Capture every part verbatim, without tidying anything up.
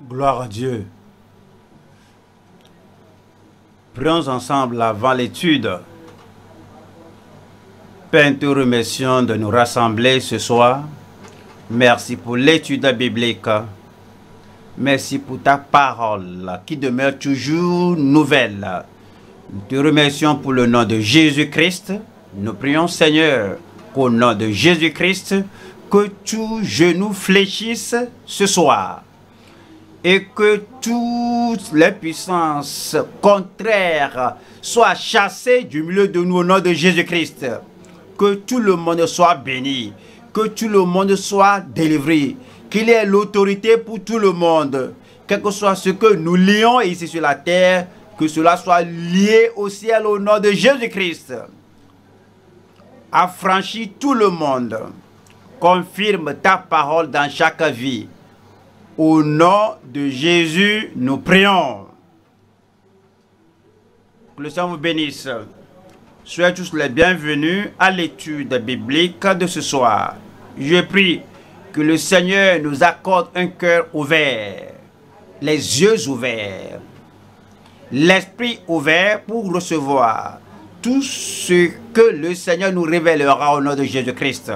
Gloire à Dieu. Prions ensemble avant l'étude. Père, nous te remercions de nous rassembler ce soir. Merci pour l'étude biblique. Merci pour ta parole qui demeure toujours nouvelle. Nous te remercions pour le nom de Jésus-Christ. Nous prions, Seigneur, qu'au nom de Jésus-Christ, que tout genou fléchisse ce soir et que toutes les puissances contraires soient chassées du milieu de nous au nom de Jésus-Christ. Que tout le monde soit béni, que tout le monde soit délivré, qu'il y ait l'autorité pour tout le monde, quel que soit ce que nous lions ici sur la terre, que cela soit lié au ciel au nom de Jésus-Christ. Affranchis tout le monde, confirme ta parole dans chaque vie. Au nom de Jésus, nous prions. Que le Seigneur vous bénisse. Soyez tous les bienvenus à l'étude biblique de ce soir. Je prie que le Seigneur nous accorde un cœur ouvert, les yeux ouverts, l'esprit ouvert pour recevoir tout ce que le Seigneur nous révélera au nom de Jésus-Christ.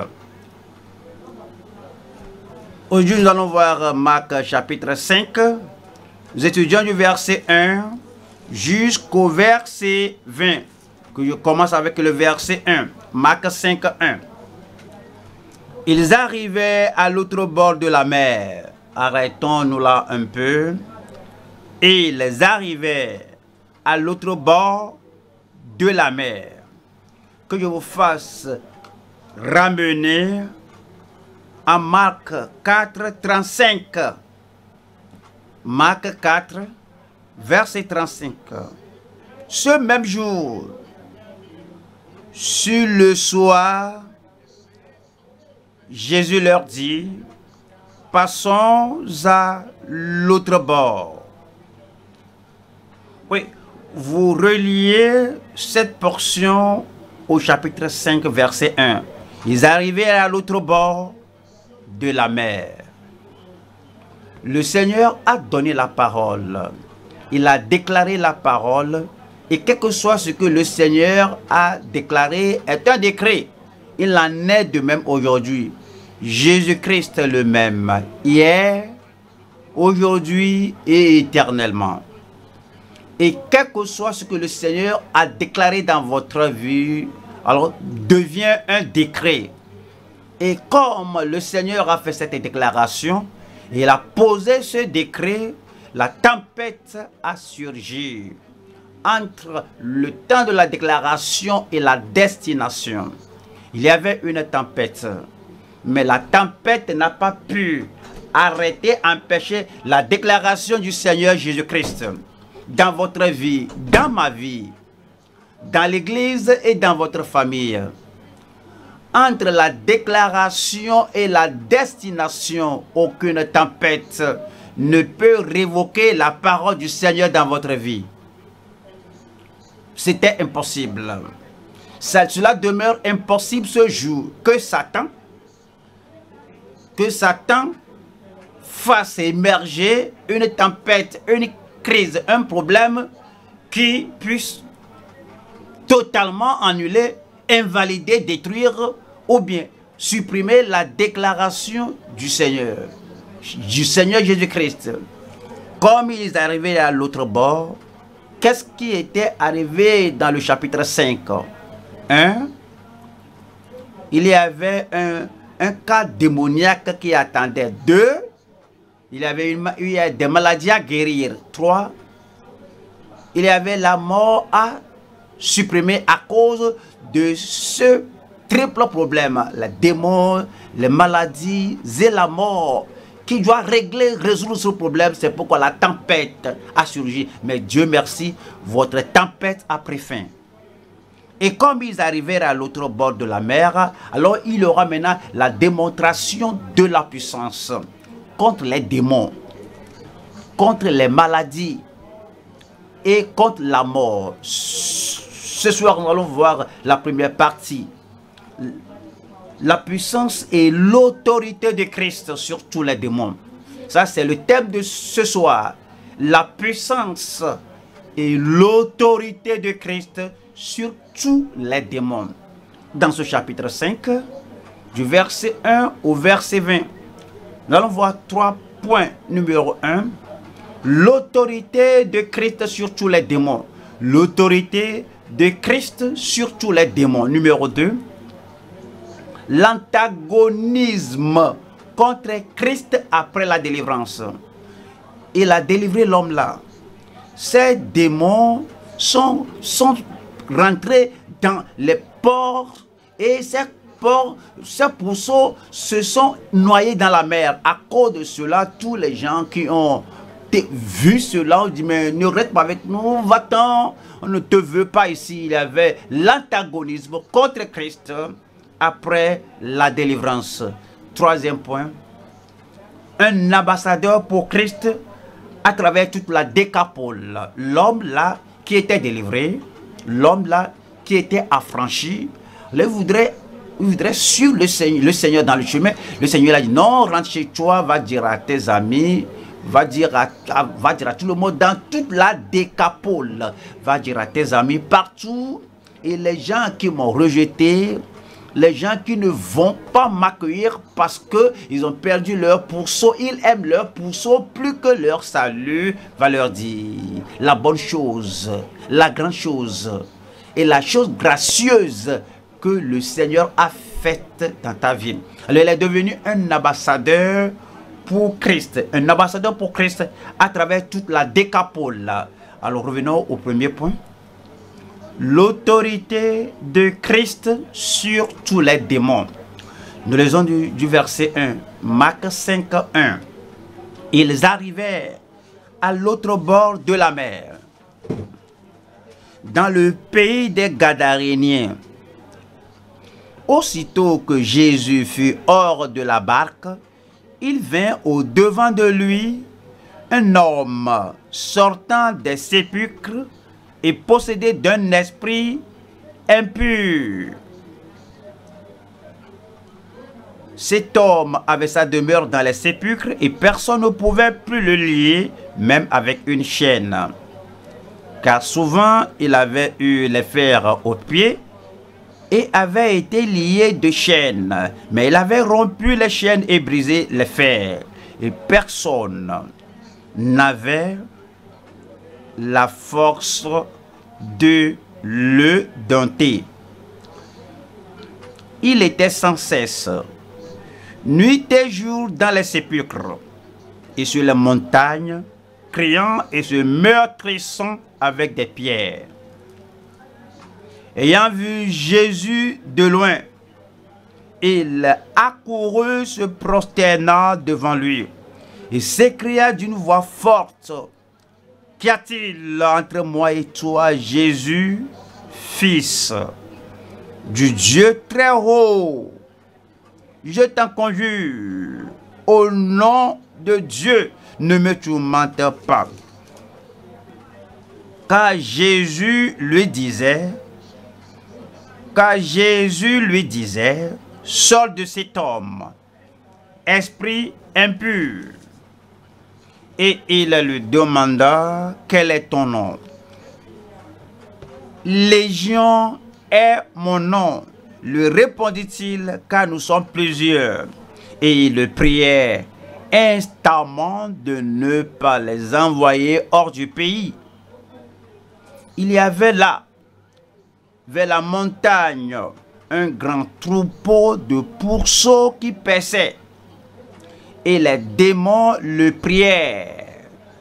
Aujourd'hui, nous allons voir Marc chapitre cinq. Nous étudions du verset un jusqu'au verset vingt. Que je commence avec le verset un. Marc cinq, un. Ils arrivaient à l'autre bord de la mer. Arrêtons-nous là un peu. Et ils arrivaient à l'autre bord de la mer. Que je vous fasse ramener à Marc quatre, trente-cinq. Marc quatre, verset trente-cinq. Ce même jour, sur le soir, Jésus leur dit, passons à l'autre bord. Oui, vous reliez cette portion au chapitre cinq, verset un. Ils arrivaient à l'autre bord de la mer. Le Seigneur a donné la parole. Il a déclaré la parole. Et quel que soit ce que le Seigneur a déclaré est un décret. Il en est de même aujourd'hui. Jésus-Christ le même, hier, aujourd'hui et éternellement. Et quel que soit ce que le Seigneur a déclaré dans votre vie, alors devient un décret. Et comme le Seigneur a fait cette déclaration, il a posé ce décret, la tempête a surgi. Entre le temps de la déclaration et la destination, il y avait une tempête. Mais la tempête n'a pas pu arrêter, empêcher la déclaration du Seigneur Jésus-Christ dans votre vie, dans ma vie, dans l'église et dans votre famille. Entre la déclaration et la destination, aucune tempête ne peut révoquer la parole du Seigneur dans votre vie. C'était impossible. Ça, cela demeure impossible ce jour que Satan, que Satan fasse émerger une tempête, une crise, un problème qui puisse totalement annuler, invalider, détruire ou bien supprimer la déclaration du Seigneur, du Seigneur Jésus-Christ. Comme ils arrivaient à l'autre bord, qu'est-ce qui était arrivé dans le chapitre cinq? un. Il y avait un, un cas démoniaque qui attendait. deux. Il y avait une, il y a des maladies à guérir. trois. Il y avait la mort à supprimer à cause de ce triple problème. Les démons, les maladies et la mort qui doit régler, résoudre ce problème. C'est pourquoi la tempête a surgi. Mais Dieu merci, votre tempête a pris fin. Et comme ils arrivèrent à l'autre bord de la mer, alors il y aura maintenant la démonstration de la puissance contre les démons, contre les maladies et contre la mort. Ce soir, nous allons voir la première partie. La puissance et l'autorité de Christ sur tous les démons. Ça, c'est le thème de ce soir. La puissance et l'autorité de Christ sur tous les démons. Dans ce chapitre cinq, du verset un au verset vingt, nous allons voir trois points. Numéro un, l'autorité de Christ sur tous les démons. L'autorité de Christ sur tous les démons. Numéro deux, l'antagonisme contre Christ après la délivrance. Il a délivré l'homme là. Ces démons sont, sont rentrés dans les ports et ces ports, ces pourceaux se sont noyés dans la mer. À cause de cela, tous les gens qui ont vu cela ont dit mais ne reste pas avec nous, va-t'en, on ne te veut pas ici. Il y avait l'antagonisme contre Christ après la délivrance. Troisième point, un ambassadeur pour Christ à travers toute la décapole. L'homme là qui était délivré, l'homme là qui était affranchi, il voudrait, il voudrait suivre le Seigneur, le Seigneur dans le chemin. Le Seigneur a dit non, rentre chez toi, va dire à tes amis, va dire à, à, va dire à tout le monde dans toute la décapole, va dire à tes amis partout. Et les gens qui m'ont rejeté, les gens qui ne vont pas m'accueillir parce qu'ils ont perdu leur pourceau, ils aiment leur pourceau plus que leur salut, va leur dire la bonne chose, la grande chose et la chose gracieuse que le Seigneur a faite dans ta vie. Alors il est devenu un ambassadeur pour Christ, un ambassadeur pour Christ à travers toute la décapole. Alors revenons au premier point. L'autorité de Christ sur tous les démons. Nous lisons du, du verset un, Marc cinq, un. Ils arrivèrent à l'autre bord de la mer, dans le pays des Gadaréniens. Aussitôt que Jésus fut hors de la barque, il vint au devant de lui un homme sortant des sépulcres et possédé d'un esprit impur. Cet homme avait sa demeure dans les sépulcres et personne ne pouvait plus le lier, même avec une chaîne. Car souvent il avait eu les fers aux pieds et avait été lié de chaînes. Mais il avait rompu les chaînes et brisé les fers. Et personne n'avait la force de le dompter. Il était sans cesse, nuit et jour, dans les sépulcres et sur les montagnes, criant et se meurtrissant avec des pierres. Ayant vu Jésus de loin, il accourut, se prosterna devant lui et s'écria d'une voix forte: qu'y a-t-il entre moi et toi, Jésus, fils du Dieu très haut? Je t'en conjure, au nom de Dieu, ne me tourmente pas. Car Jésus lui disait, car Jésus lui disait, sors de cet homme, esprit impur. Et il lui demanda, quel est ton nom? Légion est mon nom, lui répondit-il, car nous sommes plusieurs. Et il le priait instamment de ne pas les envoyer hors du pays. Il y avait là, vers la montagne, un grand troupeau de pourceaux qui paissaient. Et les démons le prièrent,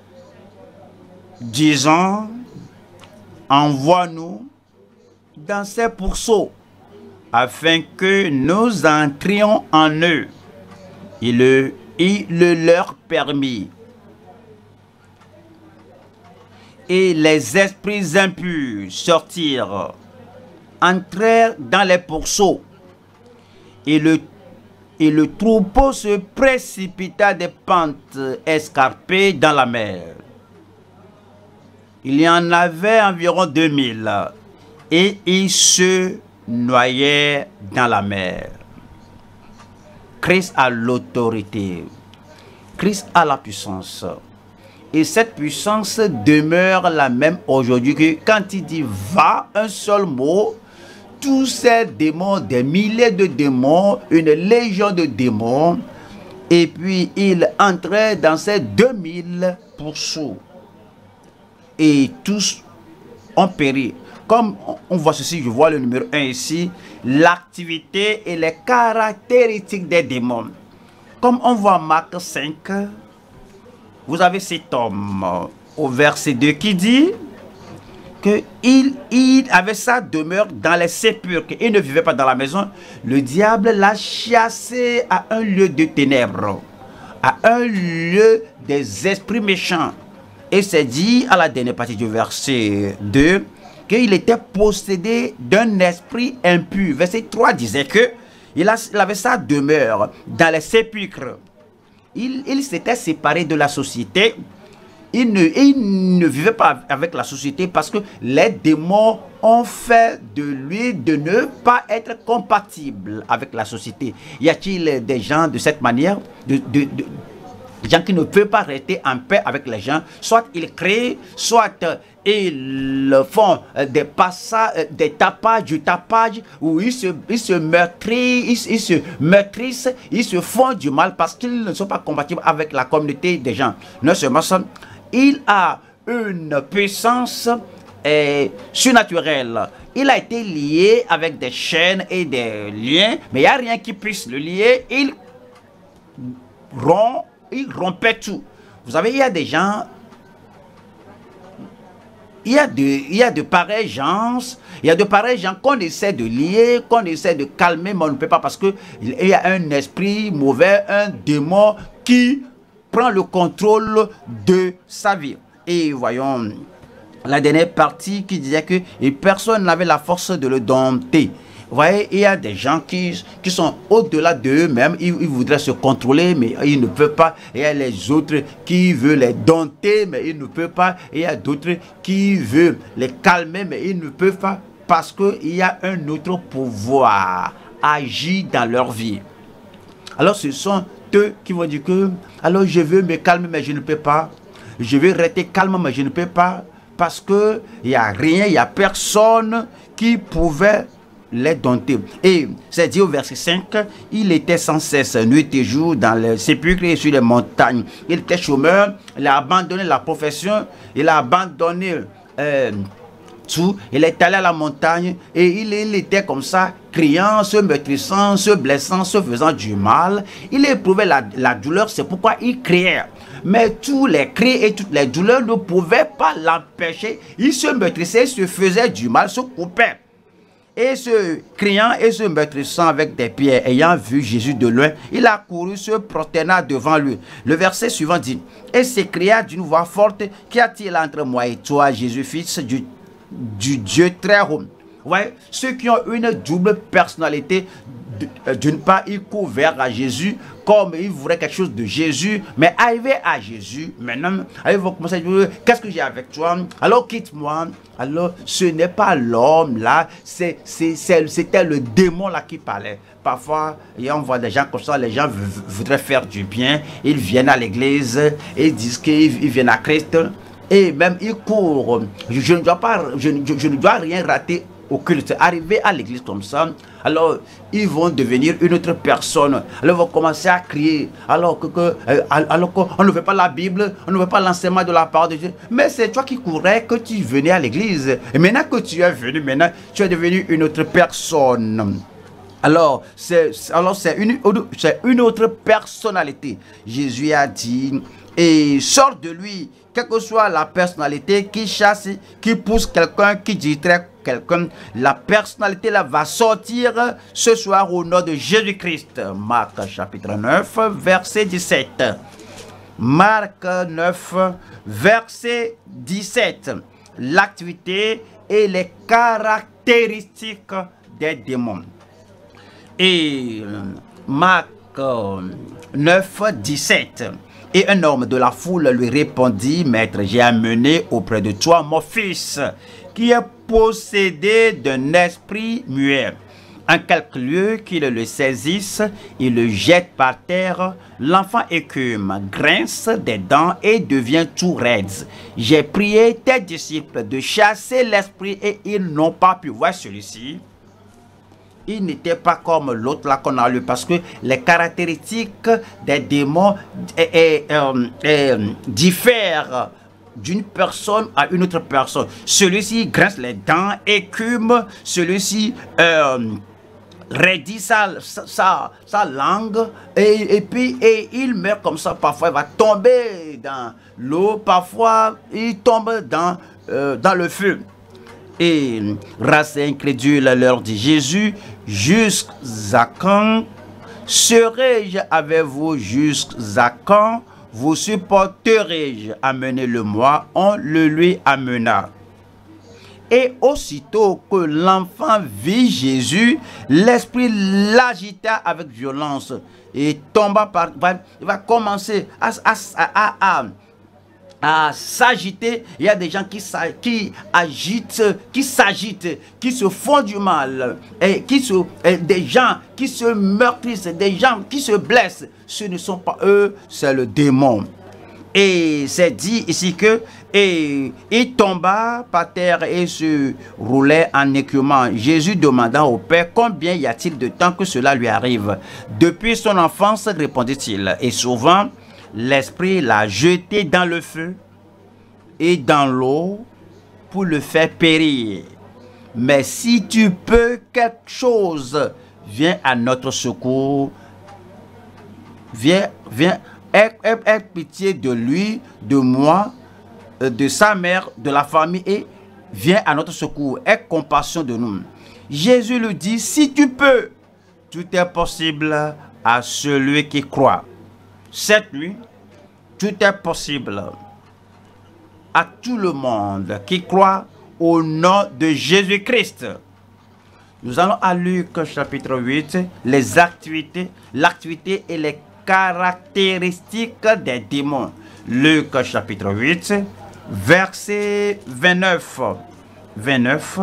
disant, envoie-nous dans ces pourceaux, afin que nous entrions en eux. Il le, il le leur permit. Et les esprits impurs sortirent, entrèrent dans les pourceaux, et le Et le troupeau se précipita des pentes escarpées dans la mer. Il y en avait environ deux mille, et ils se noyaient dans la mer. Christ a l'autorité. Christ a la puissance. Et cette puissance demeure la même aujourd'hui que quand il dit va, un seul mot, tous ces démons, des milliers de démons, une légion de démons, et puis il entrait dans ces deux mille pourceaux. Et tous ont péri. Comme on voit ceci, je vois le numéro un ici, l'activité et les caractéristiques des démons. Comme on voit Marc cinq, vous avez cet homme au verset deux qui dit que il, il avait sa demeure dans les sépulcres. Il ne vivait pas dans la maison. Le diable l'a chassé à un lieu de ténèbres, à un lieu des esprits méchants. Et c'est dit à la dernière partie du verset deux qu'il était possédé d'un esprit impur. Verset trois disait que il, a, il avait sa demeure dans les sépulcres. Il, il s'était séparé de la société. Il ne, il ne vivait pas avec la société parce que les démons ont fait de lui de ne pas être compatible avec la société. Y a-t-il des gens de cette manière, de, de, de, des gens qui ne peuvent pas rester en paix avec les gens? Soit ils créent, soit ils font des passages, des tapages, du tapage, où ils se, ils se meurtrissent, ils, ils se meurtrissent, ils se font du mal parce qu'ils ne sont pas compatibles avec la communauté des gens. Non seulement ça, il a une puissance eh, surnaturelle. Il a été lié avec des chaînes et des liens, mais il n'y a rien qui puisse le lier. Il rompt, il rompait tout. Vous savez, il y a des gens, il y a de, il y a de pareils gens, il y a de pareils gens qu'on essaie de lier, qu'on essaie de calmer, mais on ne peut pas parce que il y a un esprit mauvais, un démon qui prend le contrôle de sa vie. Et voyons la dernière partie qui disait que et personne n'avait la force de le dompter. Vous voyez, il y a des gens qui, qui sont au-delà d'eux-mêmes, ils, ils voudraient se contrôler, mais ils ne peuvent pas. Il y a les autres qui veulent les dompter, mais ils ne peuvent pas. Il y a d'autres qui veulent les calmer, mais ils ne peuvent pas, parce qu'il y a un autre pouvoir agir dans leur vie. Alors ce sont eux qui vont dire que, alors je veux me calmer, mais je ne peux pas. Je veux rester calme, mais je ne peux pas. Parce qu'il n'y a rien, il n'y a personne qui pouvait les dompter. Et c'est dit au verset cinq, il était sans cesse nuit et jour dans les sépulcres et sur les montagnes. Il était chômeur, il a abandonné la profession, il a abandonné euh, tout. Il est allé à la montagne et il, il était comme ça, criant, se meurtrissant, se blessant, se faisant du mal. Il éprouvait la, la douleur, c'est pourquoi il criait. Mais tous les cris et toutes les douleurs ne pouvaient pas l'empêcher. Il se meurtrissait, se faisait du mal, se coupait. Et se criant et se meurtrissant avec des pierres, ayant vu Jésus de loin, il a couru, se prosterna devant lui. Le verset suivant dit, et s'écria d'une voix forte, qu'y a-t-il entre moi et toi, Jésus, fils du, du Dieu très haut? Ouais, ceux qui ont une double personnalité, d'une part, ils courent vers Jésus comme ils voudraient quelque chose de Jésus, mais arrivé à Jésus, maintenant, ils vont commencer à dire, qu'est-ce que j'ai avec toi? Alors quitte-moi. Alors, ce n'est pas l'homme là, c'était le démon là qui parlait. Parfois, et on voit des gens comme ça, les gens voudraient faire du bien, ils viennent à l'église, ils disent qu'ils viennent à Christ, et même ils courent. Je, je ne dois pas, je, je, je ne dois rien rater au culte. Arriver à l'église comme ça, alors ils vont devenir une autre personne. Alors ils vont commencer à crier, alors que, que euh, alors qu'on ne veut pas la Bible, on ne veut pas l'enseignement de la parole de Dieu. Mais c'est toi qui courais que tu venais à l'église. Et maintenant que tu es venu, maintenant tu es devenu une autre personne. Alors c'est alors c'est une, une autre personnalité. Jésus a dit, et sort de lui, quelle que soit la personnalité qui chasse, qui pousse quelqu'un, qui distrait quelqu'un, la personnalité là va sortir ce soir au nom de Jésus-Christ. Marc chapitre neuf, verset dix-sept. Marc neuf, verset dix-sept. L'activité et les caractéristiques des démons. Et Marc neuf, dix-sept. Et un homme de la foule lui répondit, Maître, j'ai amené auprès de toi mon fils, qui est possédé d'un esprit muet. En quelques lieux qu'il le saisisse, il le jette par terre. L'enfant écume, grince des dents et devient tout raide. J'ai prié tes disciples de chasser l'esprit et ils n'ont pas pu. Voir celui-ci. Il n'était pas comme l'autre là qu'on a lu parce que les caractéristiques des démons eh, eh, euh, eh, diffèrent d'une personne à une autre personne. Celui-ci grince les dents, écume, celui-ci euh, raidit sa, sa, sa langue et, et puis et il meurt comme ça. Parfois il va tomber dans l'eau, parfois il tombe dans, euh, dans le feu. Et race incrédule leur dit Jésus, jusqu'à quand serai-je avec vous, jusqu'à quand vous supporterai-je? Amenez-le-moi. On le lui amena. Et aussitôt que l'enfant vit Jésus, l'esprit l'agita avec violence et tomba par. Il va commencer à, à, à, à, à s'agiter. Il y a des gens qui, qui agitent, qui s'agitent, qui se font du mal, et qui se, et des gens qui se meurtrissent, des gens qui se blessent. Ce ne sont pas eux, c'est le démon. Et c'est dit ici que et il tomba par terre et se roulait en écumant. Jésus demanda au Père combien y a-t-il de temps que cela lui arrive. Depuis son enfance, répondit-il, et souvent l'esprit l'a jeté dans le feu et dans l'eau pour le faire périr. Mais si tu peux quelque chose, viens à notre secours. Viens, viens, aie, aie, aie pitié de lui, de moi, de sa mère, de la famille, et viens à notre secours. Aie compassion de nous. Jésus lui dit, si tu peux, tout est possible à celui qui croit. Cette nuit, tout est possible à tout le monde qui croit au nom de Jésus-Christ. Nous allons à Luc chapitre huit, les activités, l'activité et les caractéristiques des démons. Luc chapitre huit, verset vingt-neuf. vingt-neuf.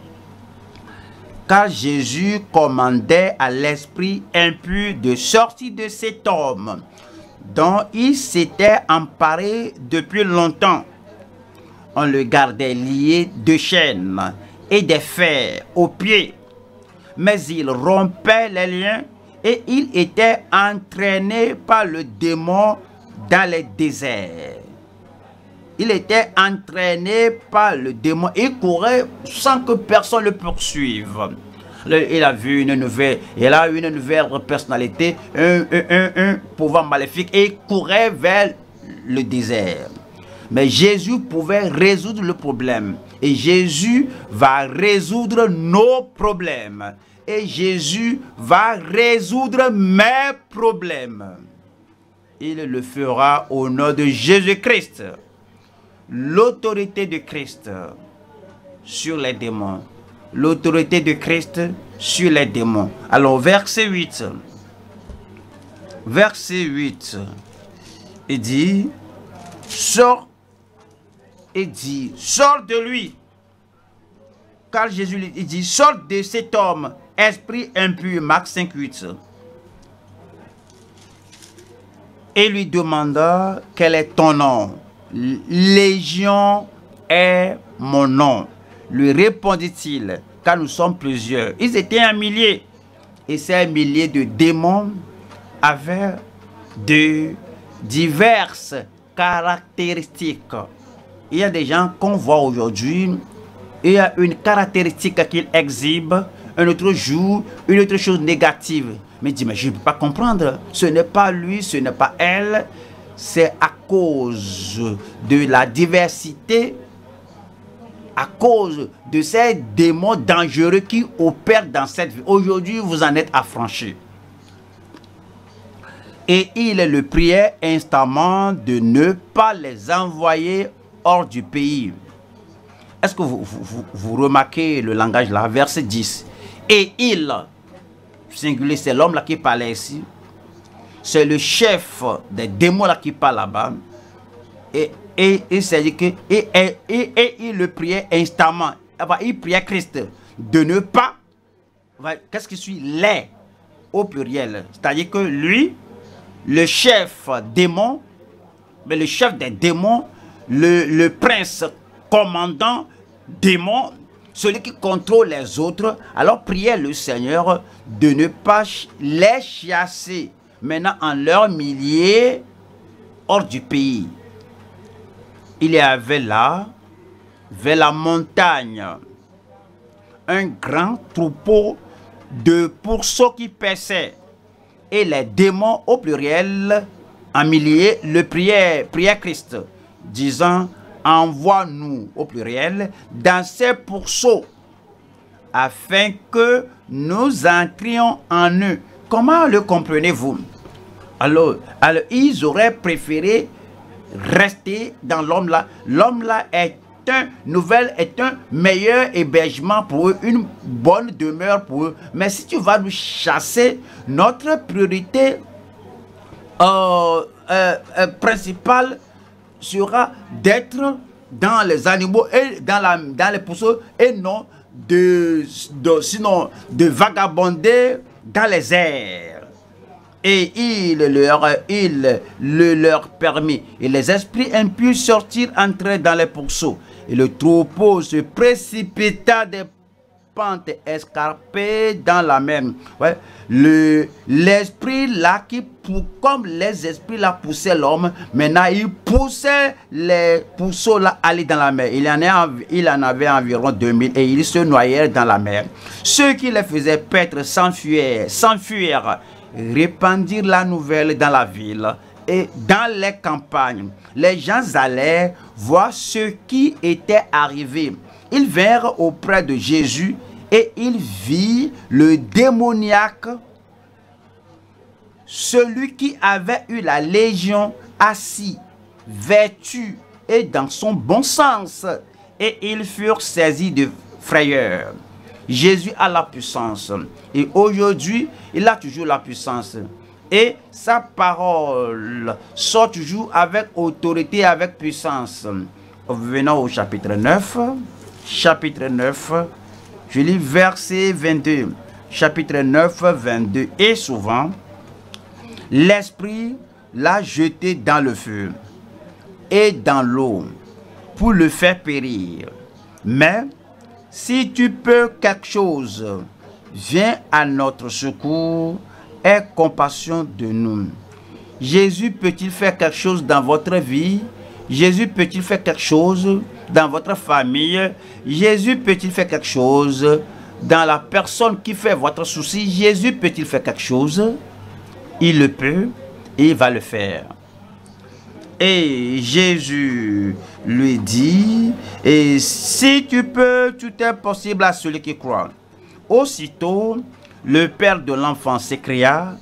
Car Jésus commandait à l'esprit impur de sortir de cet homme, dont il s'était emparé depuis longtemps. On le gardait lié de chaînes et des fers aux pieds, mais il rompait les liens et il était entraîné par le démon dans les déserts. Il était entraîné par le démon. Il courait sans que personne le poursuive. Il a vu une nouvelle, il a une nouvelle personnalité, un, un, un, un pouvoir maléfique, et il courait vers le désert. Mais Jésus pouvait résoudre le problème. Et Jésus va résoudre nos problèmes. Et Jésus va résoudre mes problèmes. Il le fera au nom de Jésus-Christ. L'autorité de Christ sur les démons. L'autorité de Christ sur les démons. Alors, verset huit. Verset huit. Il dit, sors, il dit, sors de lui. Car Jésus il dit, sors de cet homme, esprit impur, Marc cinq, huit. Et lui demanda, quel est ton nom? Légion est mon nom. Lui répondit-il, car nous sommes plusieurs. Ils étaient un millier. Et ces milliers de démons avaient de diverses caractéristiques. Il y a des gens qu'on voit aujourd'hui, il y a une caractéristique qu'ils exhibent, un autre jour, une autre chose négative. Mais dis, mais je ne peux pas comprendre. Ce n'est pas lui, ce n'est pas elle. C'est à cause de la diversité, à cause de ces démons dangereux qui opèrent dans cette vie. Aujourd'hui, vous en êtes affranchis. Et il le priait instamment de ne pas les envoyer hors du pays. Est-ce que vous, vous, vous remarquez le langage là, verset dix. Et il, singulier, c'est l'homme là qui parlait ici. C'est le chef des démons là qui parle là-bas. Et, et, et c'est dit que et, et, et, et il le priait instamment. Il priait Christ de ne pas Qu'est-ce qui suit? Les au pluriel. C'est-à-dire que lui, le chef démon, mais le chef des démons, le, le prince commandant démon, celui qui contrôle les autres, alors priait le Seigneur de ne pas les chasser maintenant en leurs milliers hors du pays. Il y avait là, vers la montagne, un grand troupeau de pourceaux qui paissaient, et les démons au pluriel, en milliers, le priaient, priaient Christ, disant: envoie-nous au pluriel dans ces pourceaux, afin que nous entrions en eux. Comment le comprenez-vous? Alors, alors, ils auraient préféré rester dans l'homme là. L'homme là est un nouvel, est un meilleur hébergement pour eux, une bonne demeure pour eux. Mais si tu vas nous chasser, notre priorité euh, euh, euh, principale sera d'être dans les animaux et dans, la, dans les pourceaux, et non de, de, sinon de vagabonder dans les airs. Et il leur, il le leur permit. Et les esprits impurs sortirent, entrèrent dans les pourceaux. Et le troupeau se précipita des pentes escarpées dans la mer. Ouais. Le, l'esprit là, qui, comme les esprits là poussaient l'homme, maintenant il poussait les pourceaux là aller dans la mer. Il en, a, il en avait environ deux mille et ils se noyèrent dans la mer. Ceux qui les faisaient paître s'enfuirent, s'enfuirent, répandirent la nouvelle dans la ville et dans les campagnes. Les gens allaient voir ce qui était arrivé. Ils vinrent auprès de Jésus et ils virent le démoniaque, celui qui avait eu la légion, assis, vêtu et dans son bon sens. Et ils furent saisis de frayeur. Jésus a la puissance. Et aujourd'hui, il a toujours la puissance. Et sa parole sort toujours avec autorité, avec puissance. Venons au chapitre neuf. Chapitre neuf. Je lis verset vingt-deux. Chapitre neuf, vingt-deux. Et souvent, l'Esprit l'a jeté dans le feu et dans l'eau pour le faire périr. Mais si tu peux quelque chose, viens à notre secours, aie compassion de nous. Jésus peut-il faire quelque chose dans votre vie? Jésus peut-il faire quelque chose dans votre famille? Jésus peut-il faire quelque chose dans la personne qui fait votre souci? Jésus peut-il faire quelque chose? Il le peut et il va le faire. Et Jésus lui dit: et si tu peux, tout est possible à celui qui croit. Aussitôt, le père de l'enfant s'écria: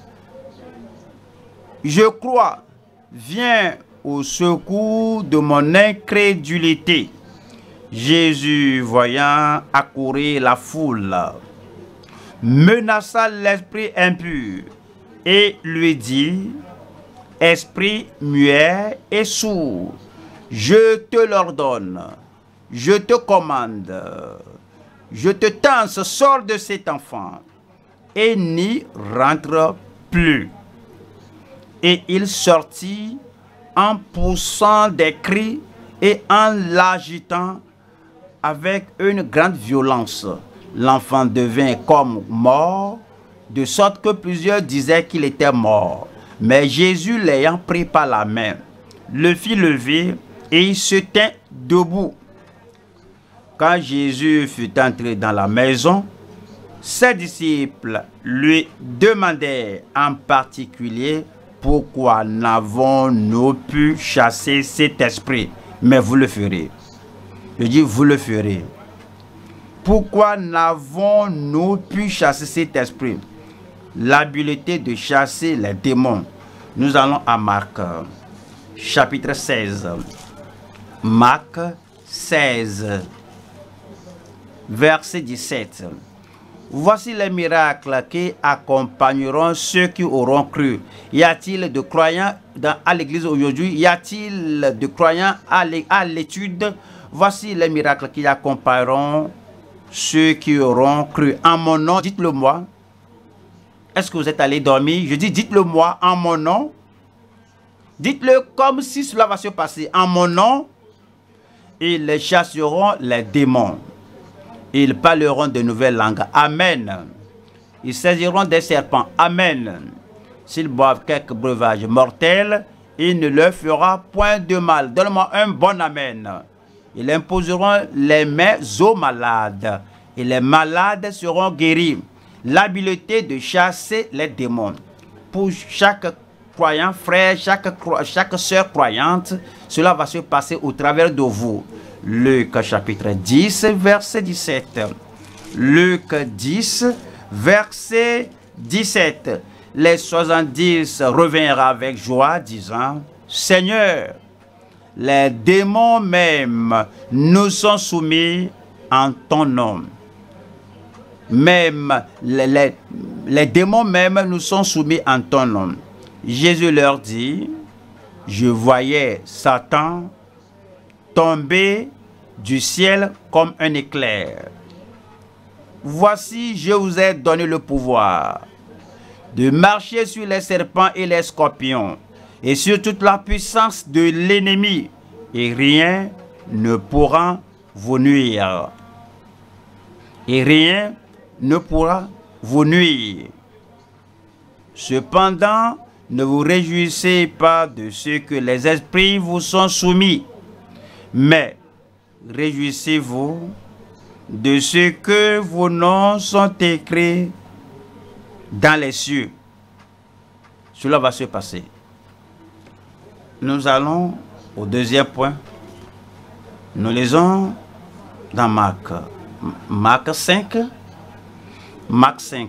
je crois, viens au secours de mon incrédulité. Jésus, voyant accourir la foule, menaça l'esprit impur et lui dit: esprit muet et sourd, je te l'ordonne, je te commande, je te tense, sors de cet enfant et n'y rentre plus. Et il sortit en poussant des cris et en l'agitant avec une grande violence. L'enfant devint comme mort, de sorte que plusieurs disaient qu'il était mort. Mais Jésus, l'ayant pris par la main, le fit lever et il se tint debout. Quand Jésus fut entré dans la maison, ses disciples lui demandaient en particulier: pourquoi n'avons-nous pu chasser cet esprit? Mais vous le ferez. Je dis: vous le ferez. Pourquoi n'avons-nous pu chasser cet esprit? L'habileté de chasser les démons. Nous allons à Marc, chapitre seize. Marc seize, verset dix-sept. Voici les miracles qui accompagneront ceux qui auront cru. Y a-t-il de croyants dans, à l'église aujourd'hui? Y a-t-il de croyants à l'étude? Voici les miracles qui accompagneront ceux qui auront cru en mon nom. Dites-le moi. Est-ce que vous êtes allé dormir? Je dis, dites-le moi en mon nom. Dites-le comme si cela va se passer en mon nom. Ils chasseront les démons. Ils parleront de nouvelles langues. Amen. Ils saisiront des serpents. Amen. S'ils boivent quelques breuvages mortels, il ne leur fera point de mal. Donne-moi un bon amen. Ils imposeront les mains aux malades. Et les malades seront guéris. L'habileté de chasser les démons. Pour chaque croyant, frère, chaque, chaque sœur croyante, cela va se passer au travers de vous. Luc chapitre dix, verset dix-sept. Luc dix, verset dix-sept. Les soixante-dix revinrent avec joie, disant, Seigneur, les démons même nous sont soumis en ton nom. Même les, les, les démons même nous sont soumis en ton nom. Jésus leur dit, je voyais Satan tomber du ciel comme un éclair. Voici, je vous ai donné le pouvoir de marcher sur les serpents et les scorpions et sur toute la puissance de l'ennemi, et rien ne pourra vous nuire. Et rien ne pourra vous nuire. Cependant, ne vous réjouissez pas de ce que les esprits vous sont soumis, mais réjouissez-vous de ce que vos noms sont écrits dans les cieux. Cela va se passer. Nous allons au deuxième point. Nous lisons dans Marc. Marc cinq. Marc cinq.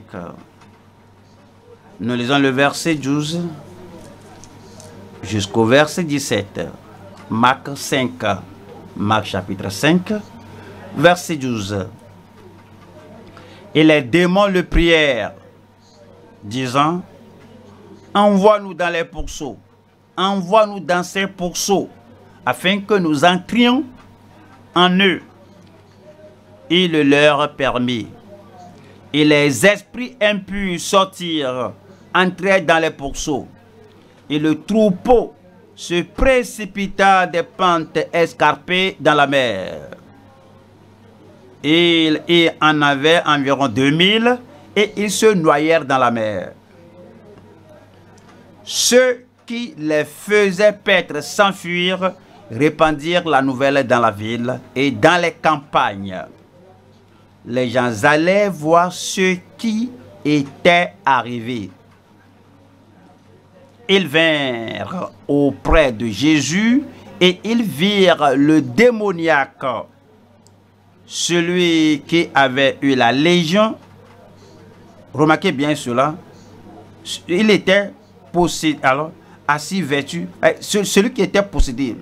Nous lisons le verset douze jusqu'au verset dix-sept. Marc cinq. Marc chapitre cinq, verset douze. Et les démons le prièrent, disant, envoie-nous dans les pourceaux, envoie-nous dans ces pourceaux, afin que nous entrions en eux. Il leur permit. Et les esprits impurs sortirent, entrèrent dans les pourceaux. Et le troupeau se précipita des pentes escarpées dans la mer. Il y en avait environ deux mille et ils se noyèrent dans la mer. Ceux qui les faisaient paître s'enfuirent, répandirent la nouvelle dans la ville et dans les campagnes. Les gens allaient voir ce qui était arrivé. Ils vinrent auprès de Jésus et ils virent le démoniaque, celui qui avait eu la légion. Remarquez bien cela. Il était possédé, alors assis vêtu, celui qui était possédé.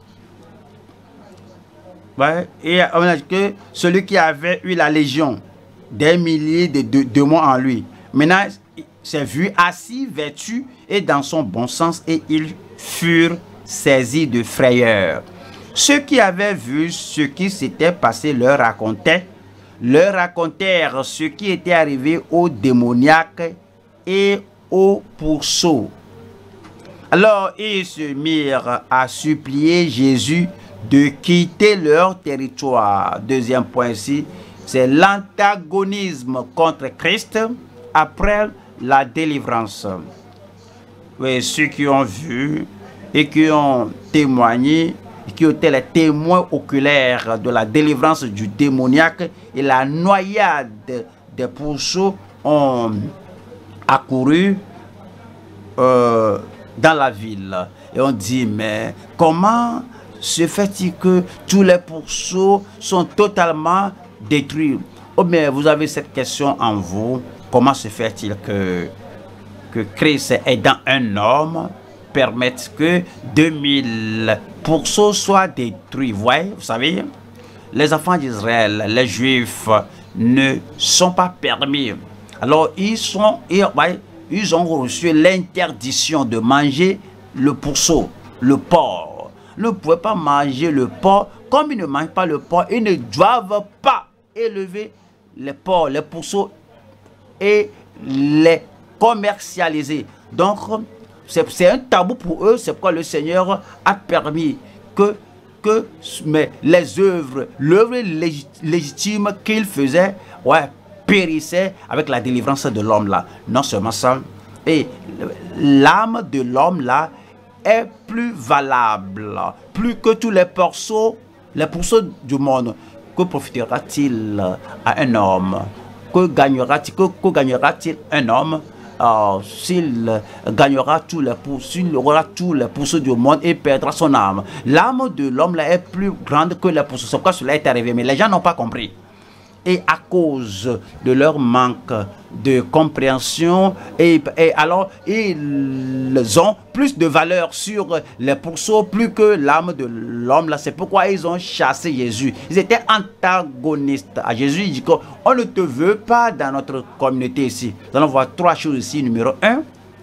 Ouais, et on a dit que celui qui avait eu la légion, des milliers de, de, de démons en lui. Maintenant, s'est vu assis, vêtu et dans son bon sens, et ils furent saisis de frayeur. Ceux qui avaient vu ce qui s'était passé leur racontaient, leur racontèrent ce qui était arrivé aux démoniaques et aux pourceaux. Alors ils se mirent à supplier Jésus de quitter leur territoire. Deuxième point ici, c'est l'antagonisme contre Christ après la délivrance. Oui, ceux qui ont vu et qui ont témoigné, qui ont été les témoins oculaires de la délivrance du démoniaque et la noyade des pourceaux ont accouru euh, dans la ville. Et on dit, mais comment se fait-il que tous les pourceaux sont totalement détruits? Oh, mais vous avez cette question en vous. Comment se fait-il que, que Christ aidant un homme permette que deux mille pourceaux soient détruits? Vous voyez, vous savez, les enfants d'Israël, les Juifs, ne sont pas permis. Alors, ils, sont, ils, ils ont reçu l'interdiction de manger le pourceau, le porc. Ils ne pouvaient pas manger le porc. Comme ils ne mangent pas le porc, ils ne doivent pas élever les porcs, les pourceaux et les commercialiser. Donc, c'est un tabou pour eux. C'est pourquoi le Seigneur a permis que, que mais les œuvres, l'œuvre légitime qu'il faisait, ouais, périssait avec la délivrance de l'homme là. Non seulement ça, et l'âme de l'homme là est plus valable, plus que tous les pourceaux, les pourceaux du monde. Que profitera-t-il à un homme? Que gagnera-t-il que, que gagnera-t-il un homme euh, s'il gagnera tous les s'il aura tous les pourceaux du monde et perdra son âme? L'âme de l'homme là est plus grande que les pourceaux. C'est pourquoi cela est arrivé, mais les gens n'ont pas compris. Et à cause de leur manque de compréhension, et, et alors ils ont plus de valeur sur les pourceaux plus que l'âme de l'homme là. C'est pourquoi ils ont chassé Jésus. Ils étaient antagonistes à Jésus. Il dit qu'on ne te veut pas dans notre communauté ici. Nous allons voir trois choses ici. Numéro un,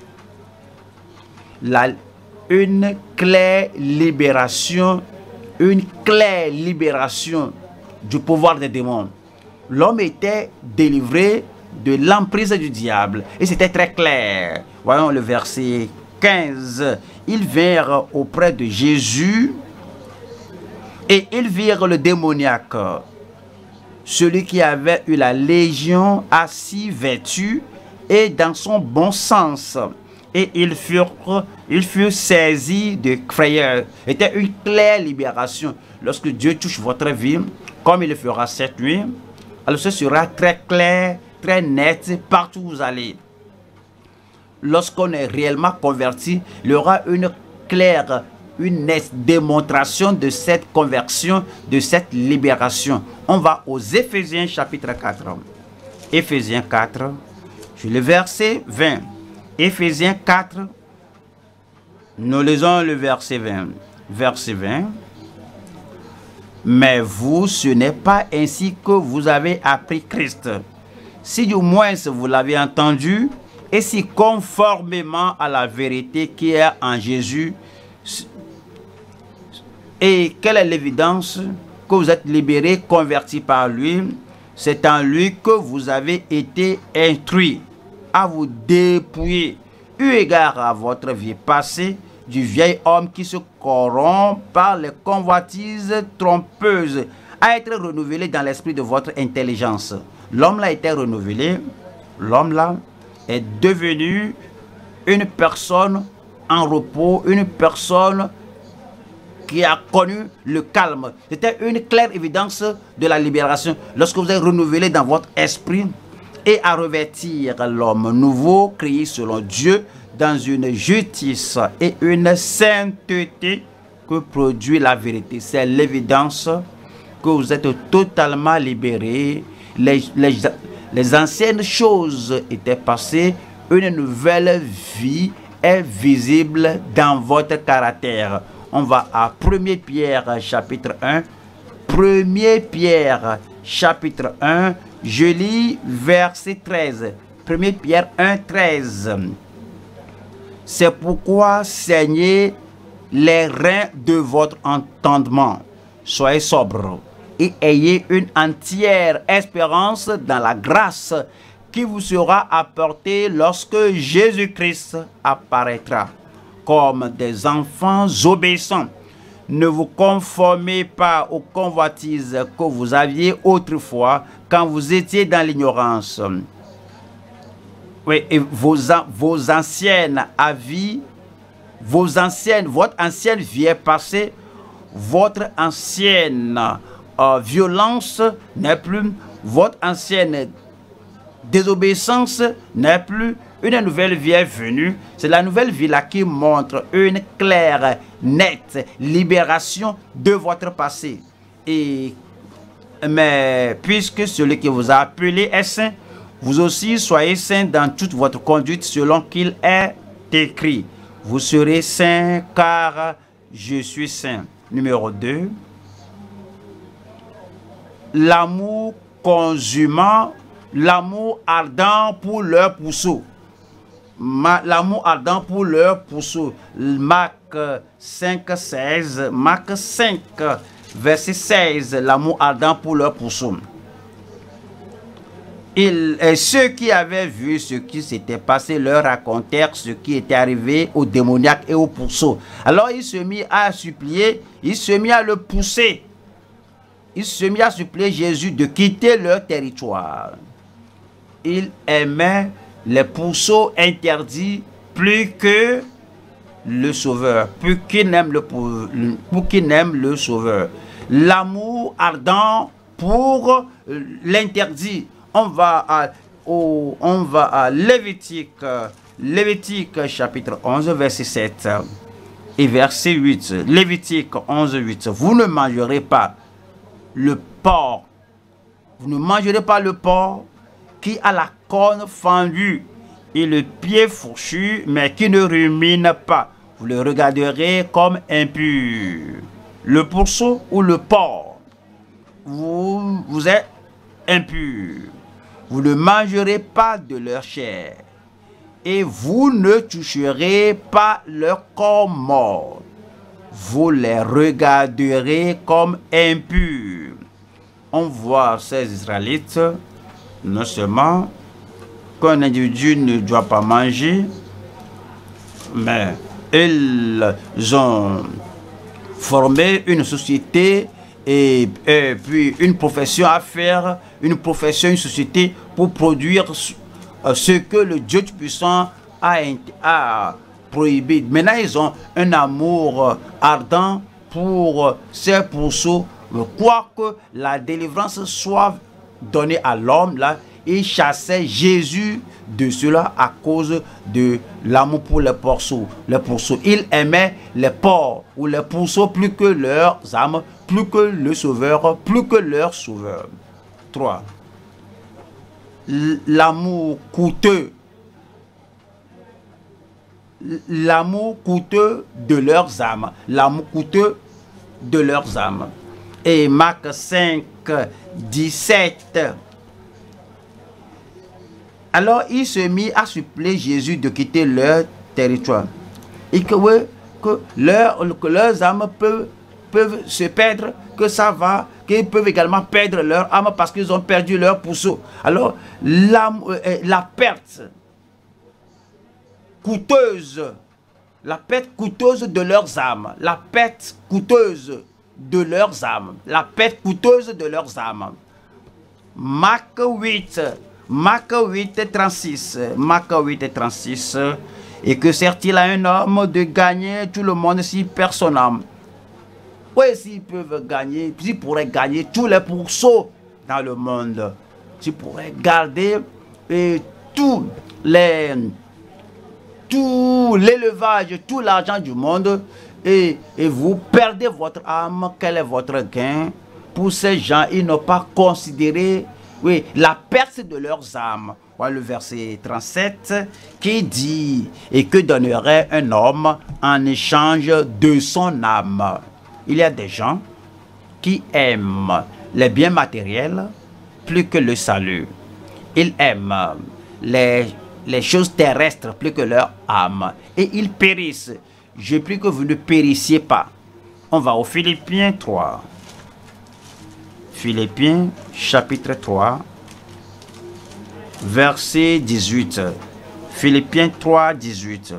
la, une claire libération, une claire libération du pouvoir des démons. L'homme était délivré de l'emprise du diable. Et c'était très clair. Voyons le verset quinze. Ils vinrent auprès de Jésus et ils virent le démoniaque, celui qui avait eu la légion, assis vêtu et dans son bon sens. Et ils furent, ils furent saisis de frayeur. C'était une claire libération. Lorsque Dieu touche votre vie, comme il le fera cette nuit, alors ce sera très clair, très net partout où vous allez. Lorsqu'on est réellement converti, il y aura une claire, une nette démonstration de cette conversion, de cette libération. On va aux Éphésiens chapitre quatre. Éphésiens quatre, je le verset vingt. Éphésiens quatre, nous lisons le verset vingt. Verset vingt. Mais vous, ce n'est pas ainsi que vous avez appris Christ. Si du moins vous l'avez entendu, et si conformément à la vérité qui est en Jésus, et quelle est l'évidence que vous êtes libérés, convertis par lui, c'est en lui que vous avez été instruits à vous dépouiller, eu égard à votre vie passée, du vieil homme qui se corrompt par les convoitises trompeuses, à être renouvelé dans l'esprit de votre intelligence. L'homme là a été renouvelé, l'homme là est devenu une personne en repos, une personne qui a connu le calme. C'était une claire évidence de la libération. Lorsque vous êtes renouvelé dans votre esprit et à revêtir l'homme nouveau, créé selon Dieu, dans une justice et une sainteté que produit la vérité. C'est l'évidence que vous êtes totalement libérés. Les, les, les anciennes choses étaient passées. Une nouvelle vie est visible dans votre caractère. On va à première Pierre chapitre un. première Pierre chapitre un. Je lis verset treize. première Pierre un, treize. C'est pourquoi saignez les reins de votre entendement. Soyez sobre et ayez une entière espérance dans la grâce qui vous sera apportée lorsque Jésus-Christ apparaîtra. Comme des enfants obéissants, ne vous conformez pas aux convoitises que vous aviez autrefois quand vous étiez dans l'ignorance. Oui, et vos, vos anciennes avis, vos anciennes, votre ancienne vie est passée, votre ancienne euh, violence n'est plus, votre ancienne désobéissance n'est plus, une nouvelle vie est venue. C'est la nouvelle vie là qui montre une claire, nette libération de votre passé. Et, mais puisque celui qui vous a appelé est saint, vous aussi soyez saints dans toute votre conduite selon qu'il est écrit. Vous serez saints car je suis saint. Numéro deux. L'amour consumant, l'amour ardent pour leur pourceau. L'amour ardent pour leur pourceau. Marc cinq, seize. Marc cinq, verset seize. L'amour ardent pour leur pourceau. Ils, et ceux qui avaient vu ce qui s'était passé leur racontèrent ce qui était arrivé aux démoniaques et aux pourceaux. Alors il se mit à supplier, il se mit à le pousser. Il se mit à supplier Jésus de quitter leur territoire. Il aimait les pourceaux interdits plus que le Sauveur, plus qu'il n'aime le, pour qu'il n'aime le Sauveur. L'amour ardent pour l'interdit. On va à, au, on va à Lévitique, Lévitique chapitre onze, verset sept et verset huit. Lévitique onze, huit. Vous ne mangerez pas le porc. Vous ne mangerez pas le porc qui a la corne fendue et le pied fourchu, mais qui ne rumine pas. Vous le regarderez comme impur. Le pourceau ou le porc, vous, vous êtes impur. Vous ne mangerez pas de leur chair, et vous ne toucherez pas leur corps mort. Vous les regarderez comme impurs. On voit ces Israélites, non seulement qu'un individu ne doit pas manger, mais ils ont formé une société et, et puis une profession à faire, une profession, une société pour produire ce que le Dieu Tout-Puissant a, a prohibé. Maintenant, ils ont un amour ardent pour ces pourceaux. Quoique la délivrance soit donnée à l'homme, là, ils chassaient Jésus de cela à cause de l'amour pour les pourceaux. Les pourceaux. Ils aimaient les porcs ou les pourceaux plus que leurs âmes, plus que le Sauveur, plus que leur Sauveur. trois. L'amour coûteux. L'amour coûteux de leurs âmes. L'amour coûteux de leurs âmes. Et Marc cinq, dix-sept. Alors il se mit à supplier Jésus de quitter leur territoire. Et que, ouais, que, leur, que leurs âmes peuvent, peuvent se perdre, que ça va, qu'ils peuvent également perdre leur âme parce qu'ils ont perdu leur pourceau. Alors la, euh, la perte coûteuse, la perte coûteuse de leurs âmes, la perte coûteuse de leurs âmes, la perte coûteuse de leurs âmes. Marc huit, Marc huit, trente-six, Marc huit, trente-six. Et que sert-il à un homme de gagner tout le monde si personne n'aime? Oui, s'ils peuvent gagner, s'ils pourraient gagner tous les pourceaux dans le monde, s'ils pourraient garder et tous les tout l'élevage, tout l'argent du monde, et, et vous perdez votre âme, quel est votre gain? Pour ces gens, ils n'ont pas considéré, oui, la perte de leurs âmes. Voilà le verset trente-sept qui dit, et que donnerait un homme en échange de son âme? Il y a des gens qui aiment les biens matériels plus que le salut. Ils aiment les, les choses terrestres plus que leur âme. Et ils périssent. Je prie que vous ne périssiez pas. On va au Philippiens trois. Philippiens chapitre trois, verset dix-huit. Philippiens trois, dix-huit.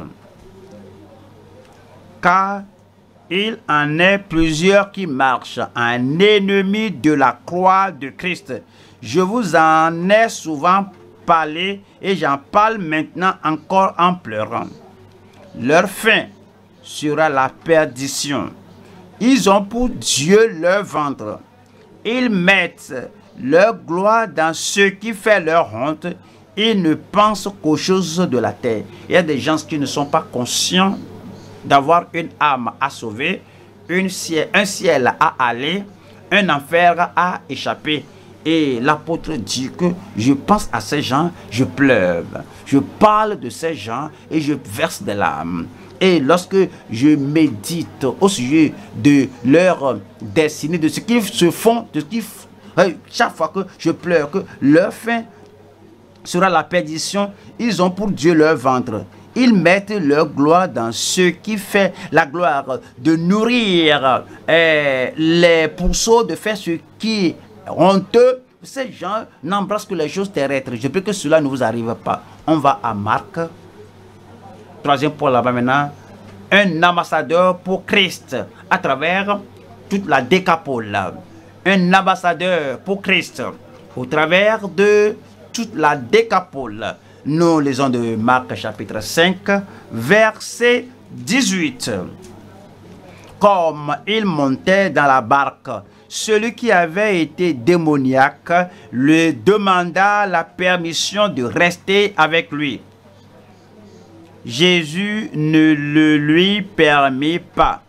Car il en est plusieurs qui marchent en ennemi de la croix de Christ. Je vous en ai souvent parlé et j'en parle maintenant encore en pleurant. Leur fin sera la perdition. Ils ont pour Dieu leur ventre. Ils mettent leur gloire dans ce qui fait leur honte. Ils ne pensent qu'aux choses de la terre. Il y a des gens qui ne sont pas conscients d'avoir une âme à sauver, une ciel, un ciel à aller, un enfer à échapper. Et l'apôtre dit que je pense à ces gens, je pleure. Je parle de ces gens et je verse des larmes. Et lorsque je médite au sujet de leur destinée, de ce qu'ils se font, de ce qu'ils, chaque fois que je pleure, que leur fin sera la perdition, ils ont pour Dieu leur ventre. Ils mettent leur gloire dans ce qui fait la gloire, de nourrir eh, les pourceaux, de faire ce qui est honteux ces gens n'embrassent que les choses terrestres. Je prie que cela ne vous arrive pas. On va à Marc. Troisième point là-bas maintenant. Un ambassadeur pour Christ à travers toute la décapole. Un ambassadeur pour Christ au travers de toute la décapole. Nous lisons de Marc chapitre cinq, verset dix-huit. Comme il montait dans la barque, celui qui avait été démoniaque lui demanda la permission de rester avec lui. Jésus ne le lui permit pas.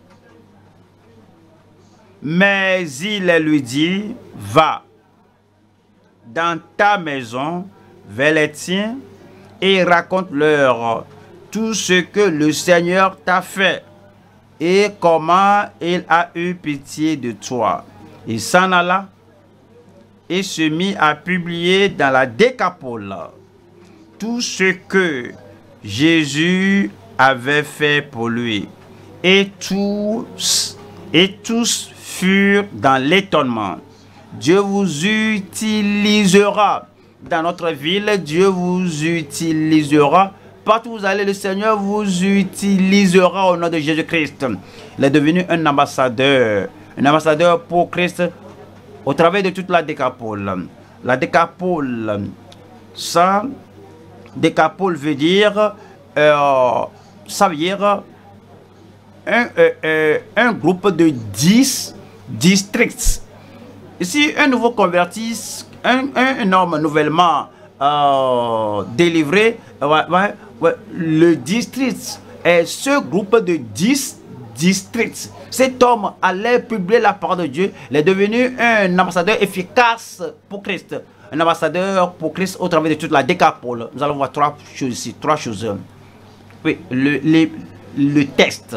Mais il lui dit, va dans ta maison vers les tiens et raconte-leur tout ce que le Seigneur t'a fait et comment il a eu pitié de toi. Il s'en alla et se mit à publier dans la décapole tout ce que Jésus avait fait pour lui. Et tous, et tous furent dans l'étonnement. Dieu vous utilisera dans notre ville. Dieu vous utilisera. Partout où vous allez, le Seigneur vous utilisera au nom de Jésus-Christ. Il est devenu un ambassadeur. Un ambassadeur pour Christ au travers de toute la décapole. La décapole, ça, décapole veut dire, euh, ça veut dire un, euh, euh, un groupe de dix districts. Ici, un nouveau converti, un, un, un homme nouvellement euh, délivré, ouais, ouais, ouais, le district est ce groupe de dix districts. Cet homme allait publier la parole de Dieu. Il est devenu un ambassadeur efficace pour Christ. Un ambassadeur pour Christ au travers de toute la décapole. Nous allons voir trois choses ici. Trois choses. Oui, le, le, le test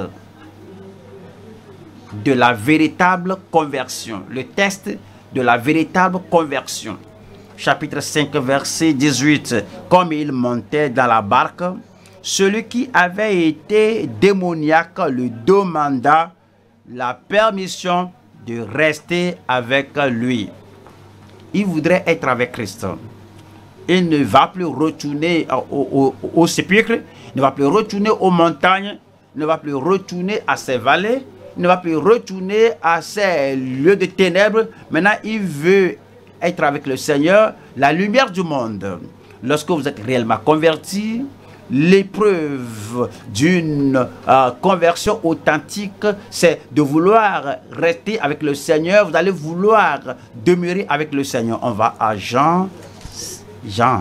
de la véritable conversion. Le test de la véritable conversion. Chapitre cinq, verset dix-huit. Comme il montait dans la barque, celui qui avait été démoniaque lui demanda la permission de rester avec lui. Il voudrait être avec Christ. Il ne va plus retourner au, au, au sépulcre, ne va plus retourner aux montagnes, ne va plus retourner à ses vallées, ne va plus retourner à ces lieux de ténèbres. Maintenant, il veut être avec le Seigneur, la lumière du monde. Lorsque vous êtes réellement converti, l'épreuve d'une euh, conversion authentique, c'est de vouloir rester avec le Seigneur. Vous allez vouloir demeurer avec le Seigneur. On va à Jean, Jean,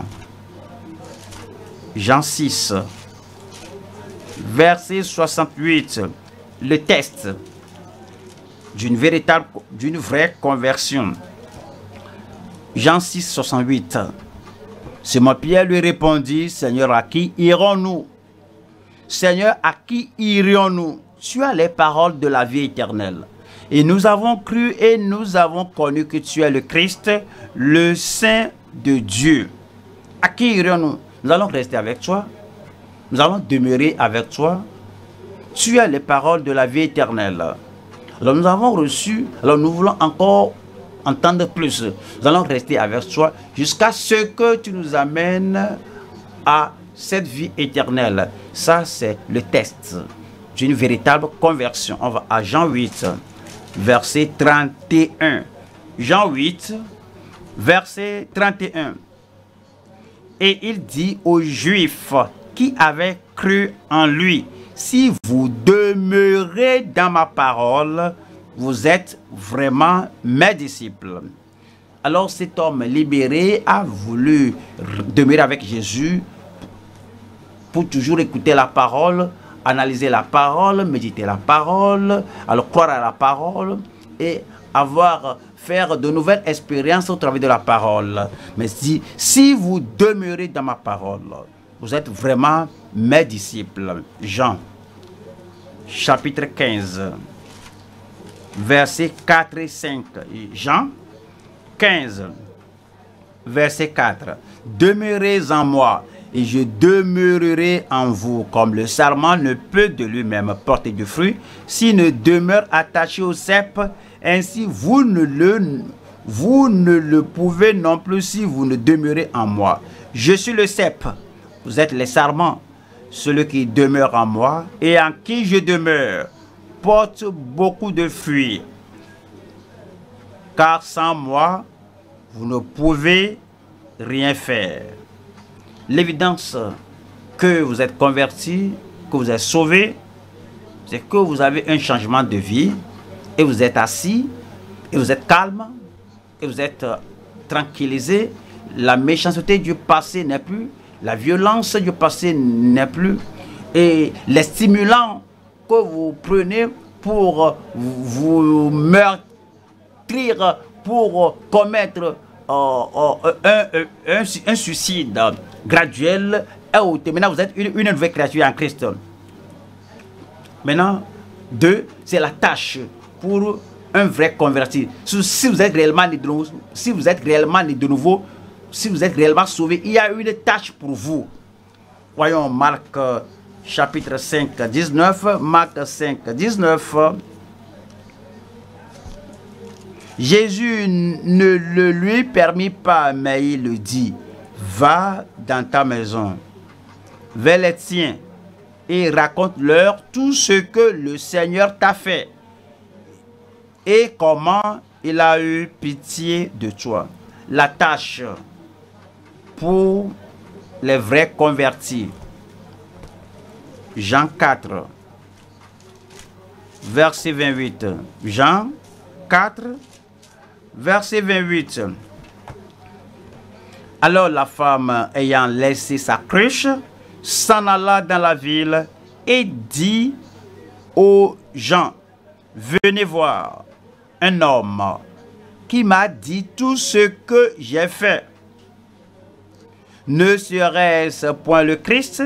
Jean six, verset soixante-huit. Le test d'une véritable, d'une vraie conversion. Jean six, soixante-huit. Simon Pierre lui répondit, Seigneur, à qui irons-nous? Seigneur, à qui irions-nous? Tu as les paroles de la vie éternelle. Et nous avons cru et nous avons connu que tu es le Christ, le Saint de Dieu. À qui irions-nous? Nous allons rester avec toi. Nous allons demeurer avec toi. Tu as les paroles de la vie éternelle. Alors nous avons reçu, alors nous voulons encore entendre plus. Nous allons rester avec toi jusqu'à ce que tu nous amènes à cette vie éternelle. Ça, c'est le test d'une véritable conversion. On va à Jean huit, verset trente et un. Jean huit, verset trente et un. Et il dit aux Juifs qui avaient cru en lui, si vous demeurez dans ma parole, vous êtes vraiment mes disciples. Alors cet homme libéré a voulu demeurer avec Jésus pour toujours écouter la parole, analyser la parole, méditer la parole, alors croire à la parole et avoir, faire de nouvelles expériences au travers de la parole. Mais si, si vous demeurez dans ma parole, vous êtes vraiment mes disciples. Jean, chapitre quinze, versets quatre et cinq. Jean quinze, verset quatre. Demeurez en moi, et je demeurerai en vous, comme le sarment ne peut de lui-même porter du fruit, s'il ne demeure attaché au cep. Ainsi, vous ne, le, vous ne le pouvez non plus si vous ne demeurez en moi. Je suis le cep, vous êtes les sarments. Celui qui demeure en moi et en qui je demeure porte beaucoup de fruits. Car sans moi, vous ne pouvez rien faire. L'évidence que vous êtes converti, que vous êtes sauvé, c'est que vous avez un changement de vie et vous êtes assis et vous êtes calme et vous êtes tranquillisé. La méchanceté du passé n'est plus, la violence du passé n'est plus, et les stimulants que vous prenez pour vous meurtrir, pour commettre euh, euh, un, un, un suicide graduel, et maintenant vous êtes une, une nouvelle créature en Christ. Maintenant, deux, c'est la tâche pour un vrai converti. Si vous êtes réellement né de nouveau, si vous êtes réellement né de nouveau, si vous êtes réellement sauvé, il y a une tâche pour vous. Voyons Marc euh, chapitre cinq, dix-neuf. Marc cinq, dix-neuf. Jésus ne le lui permit pas, mais il le dit. Va dans ta maison, vers les tiens, et raconte-leur tout ce que le Seigneur t'a fait et comment il a eu pitié de toi. La tâche pour les vrais convertis. Jean quatre, verset vingt-huit. Jean quatre, verset vingt-huit. Alors la femme, ayant laissé sa cruche, s'en alla dans la ville et dit aux gens, venez voir un homme qui m'a dit tout ce que j'ai fait. Ne serait-ce point le Christ?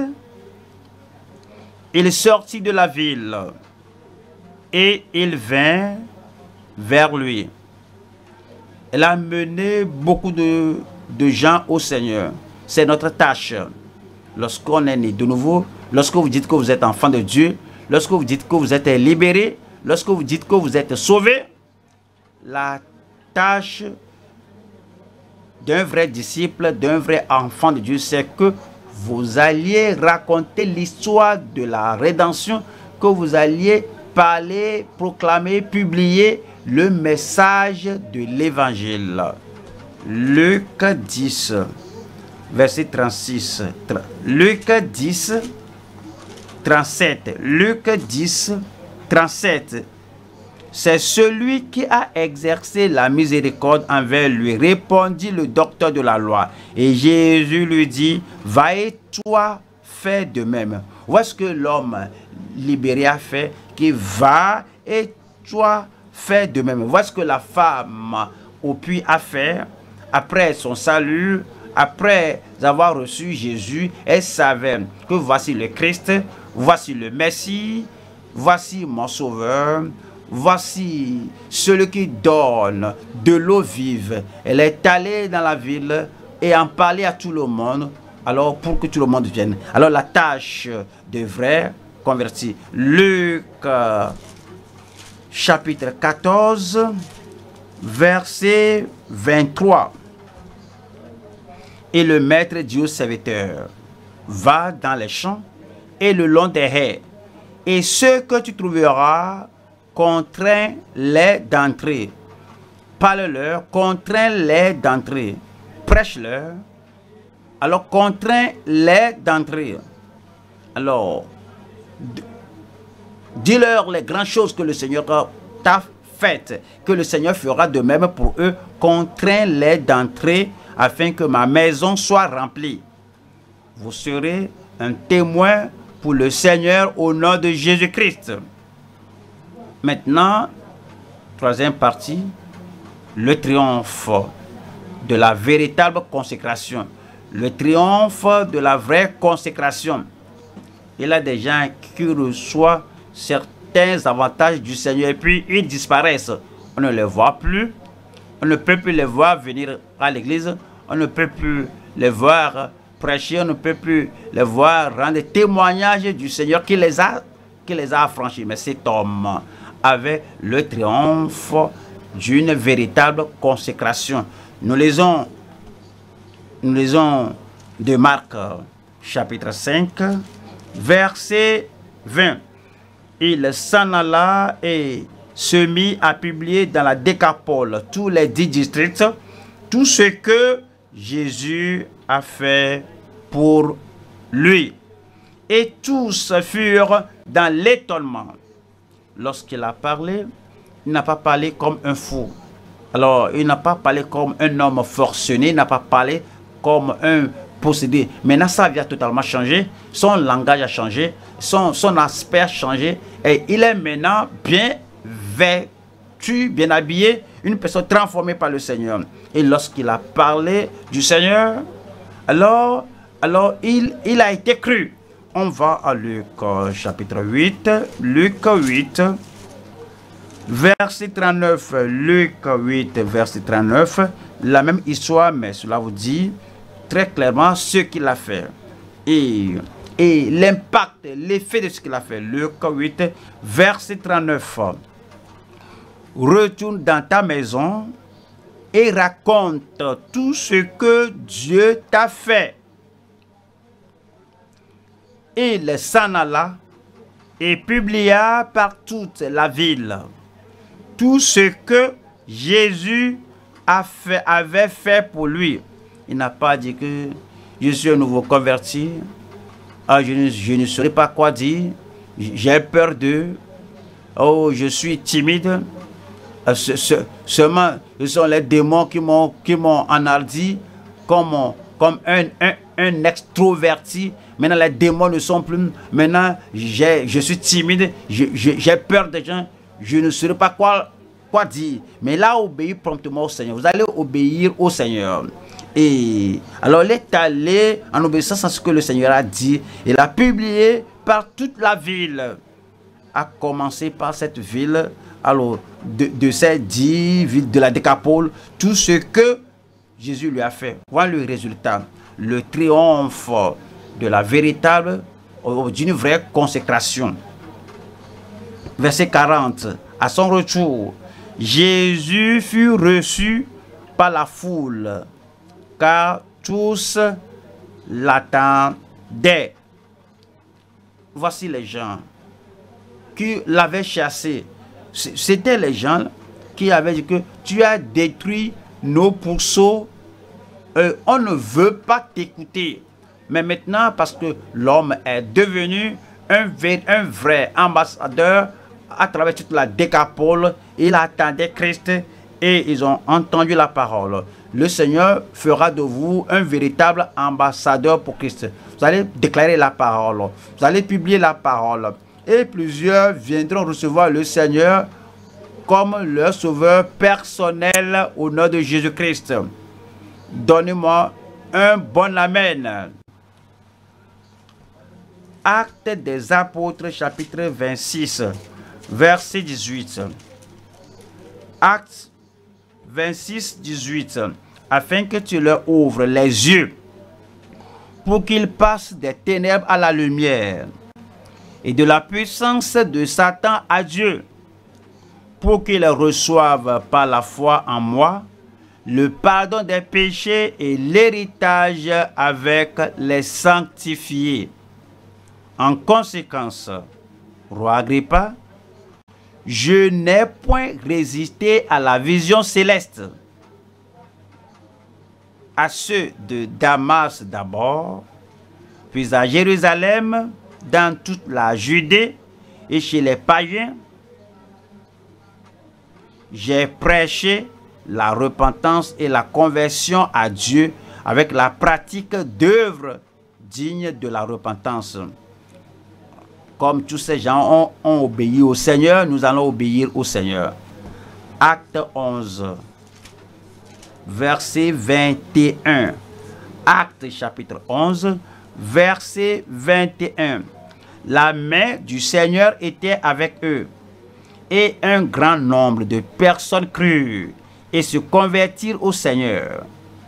Il sortit de la ville et il vint vers lui. Elle a mené beaucoup de, de gens au Seigneur. C'est notre tâche. Lorsqu'on est né de nouveau, lorsque vous dites que vous êtes enfant de Dieu, lorsque vous dites que vous êtes libéré, lorsque vous dites que vous êtes sauvé, la tâche d'un vrai disciple, d'un vrai enfant de Dieu, c'est que vous alliez raconter l'histoire de la rédemption, que vous alliez parler, proclamer, publier le message de l'évangile. Luc dix, verset trente-six. Luc dix, trente-sept. Luc dix, trente-sept. C'est celui qui a exercé la miséricorde envers lui, répondit le docteur de la loi. Et Jésus lui dit, va et toi, fais de même. Voici ce que l'homme libéré a fait, qui va et toi, fais de même. Voici ce que la femme au puits a fait, après son salut, après avoir reçu Jésus, elle savait que voici le Christ, voici le Messie, voici mon sauveur. Voici celui qui donne de l'eau vive. Elle est allée dans la ville et en parlait à tout le monde, alors pour que tout le monde vienne. Alors la tâche de vrai converti. Luc euh, chapitre quatorze, verset vingt-trois. Et le maître dit au serviteur, va dans les champs et le long des haies, et ce que tu trouveras, contrains-les d'entrer. Parle-leur, contrains-les d'entrer. Prêche-leur. Alors, contrains-les d'entrer. Alors, dis-leur les grandes choses que le Seigneur t'a faites, que le Seigneur fera de même pour eux. Contrains-les d'entrer, afin que ma maison soit remplie. Vous serez un témoin pour le Seigneur au nom de Jésus-Christ. Maintenant, troisième partie, le triomphe de la véritable consécration. Le triomphe de la vraie consécration. Il y a des gens qui reçoivent certains avantages du Seigneur et puis ils disparaissent. On ne les voit plus. On ne peut plus les voir venir à l'église. On ne peut plus les voir prêcher. On ne peut plus les voir rendre témoignage du Seigneur qui les a, qui les a affranchis. Mais cet homme avait le triomphe d'une véritable consécration. Nous lisons, nous lisons de Marc chapitre cinq, verset vingt. Il s'en alla et se mit à publier dans la Décapole, tous les dix districts, tout ce que Jésus a fait pour lui. Et tous furent dans l'étonnement. Lorsqu'il a parlé, il n'a pas parlé comme un fou. Alors, il n'a pas parlé comme un homme forcené, il n'a pas parlé comme un possédé. Maintenant, sa vie a totalement changé, son langage a changé, son, son aspect a changé, et il est maintenant bien vêtu, bien habillé, une personne transformée par le Seigneur. Et lorsqu'il a parlé du Seigneur, alors, alors il, il a été cru. On va à Luc chapitre huit, Luc huit, verset trente-neuf, Luc huit, verset trente-neuf, la même histoire, mais cela vous dit très clairement ce qu'il a fait. Et, et l'impact, l'effet de ce qu'il a fait. Luc huit, verset trente-neuf. Retourne dans ta maison et raconte tout ce que Dieu t'a fait. Il s'en alla et publia par toute la ville tout ce que Jésus a fait, avait fait pour lui. Il n'a pas dit que je suis un nouveau converti, ah, je, ne, je ne saurais pas quoi dire, j'ai peur d'eux, oh, je suis timide. Ce, ce, seulement, ce sont les démons qui m'ont qui m'ont enhardi comme, comme un, un, un extroverti. Maintenant, les démons ne sont plus. Maintenant, je suis timide, j'ai peur des gens, je ne saurais pas quoi, quoi dire. Mais là, obéir promptement au Seigneur. Vous allez obéir au Seigneur. Et alors, il est allé en obéissance à ce que le Seigneur a dit. Il a publié par toute la ville. A commencé par cette ville. Alors, de, de ces dix villes de la Décapole, tout ce que Jésus lui a fait. Voilà le résultat. Le triomphe de la véritable, d'une vraie consécration. Verset quarante. À son retour, Jésus fut reçu par la foule, car tous l'attendaient. Voici les gens qui l'avaient chassé. C'était les gens qui avaient dit que tu as détruit nos pourceaux, euh, on ne veut pas t'écouter. Mais maintenant, parce que l'homme est devenu un, un vrai ambassadeur à travers toute la Décapole, il attendait Christ et ils ont entendu la parole. Le Seigneur fera de vous un véritable ambassadeur pour Christ. Vous allez déclarer la parole, vous allez publier la parole. Et plusieurs viendront recevoir le Seigneur comme leur sauveur personnel au nom de Jésus-Christ. Donnez-moi un bon amen. Actes des Apôtres, chapitre vingt-six, verset dix-huit. Actes vingt-six, dix-huit. Afin que tu leur ouvres les yeux pour qu'ils passent des ténèbres à la lumière et de la puissance de Satan à Dieu, pour qu'ils reçoivent par la foi en moi le pardon des péchés et l'héritage avec les sanctifiés. En conséquence, roi Agrippa, je n'ai point résisté à la vision céleste. À ceux de Damas d'abord, puis à Jérusalem, dans toute la Judée et chez les païens, j'ai prêché la repentance et la conversion à Dieu avec la pratique d'œuvres dignes de la repentance. Comme tous ces gens ont, ont obéi au Seigneur, nous allons obéir au Seigneur. Acte onze, verset vingt et un. Acte chapitre onze, verset vingt et un. La main du Seigneur était avec eux, et un grand nombre de personnes crurent et se convertirent au Seigneur.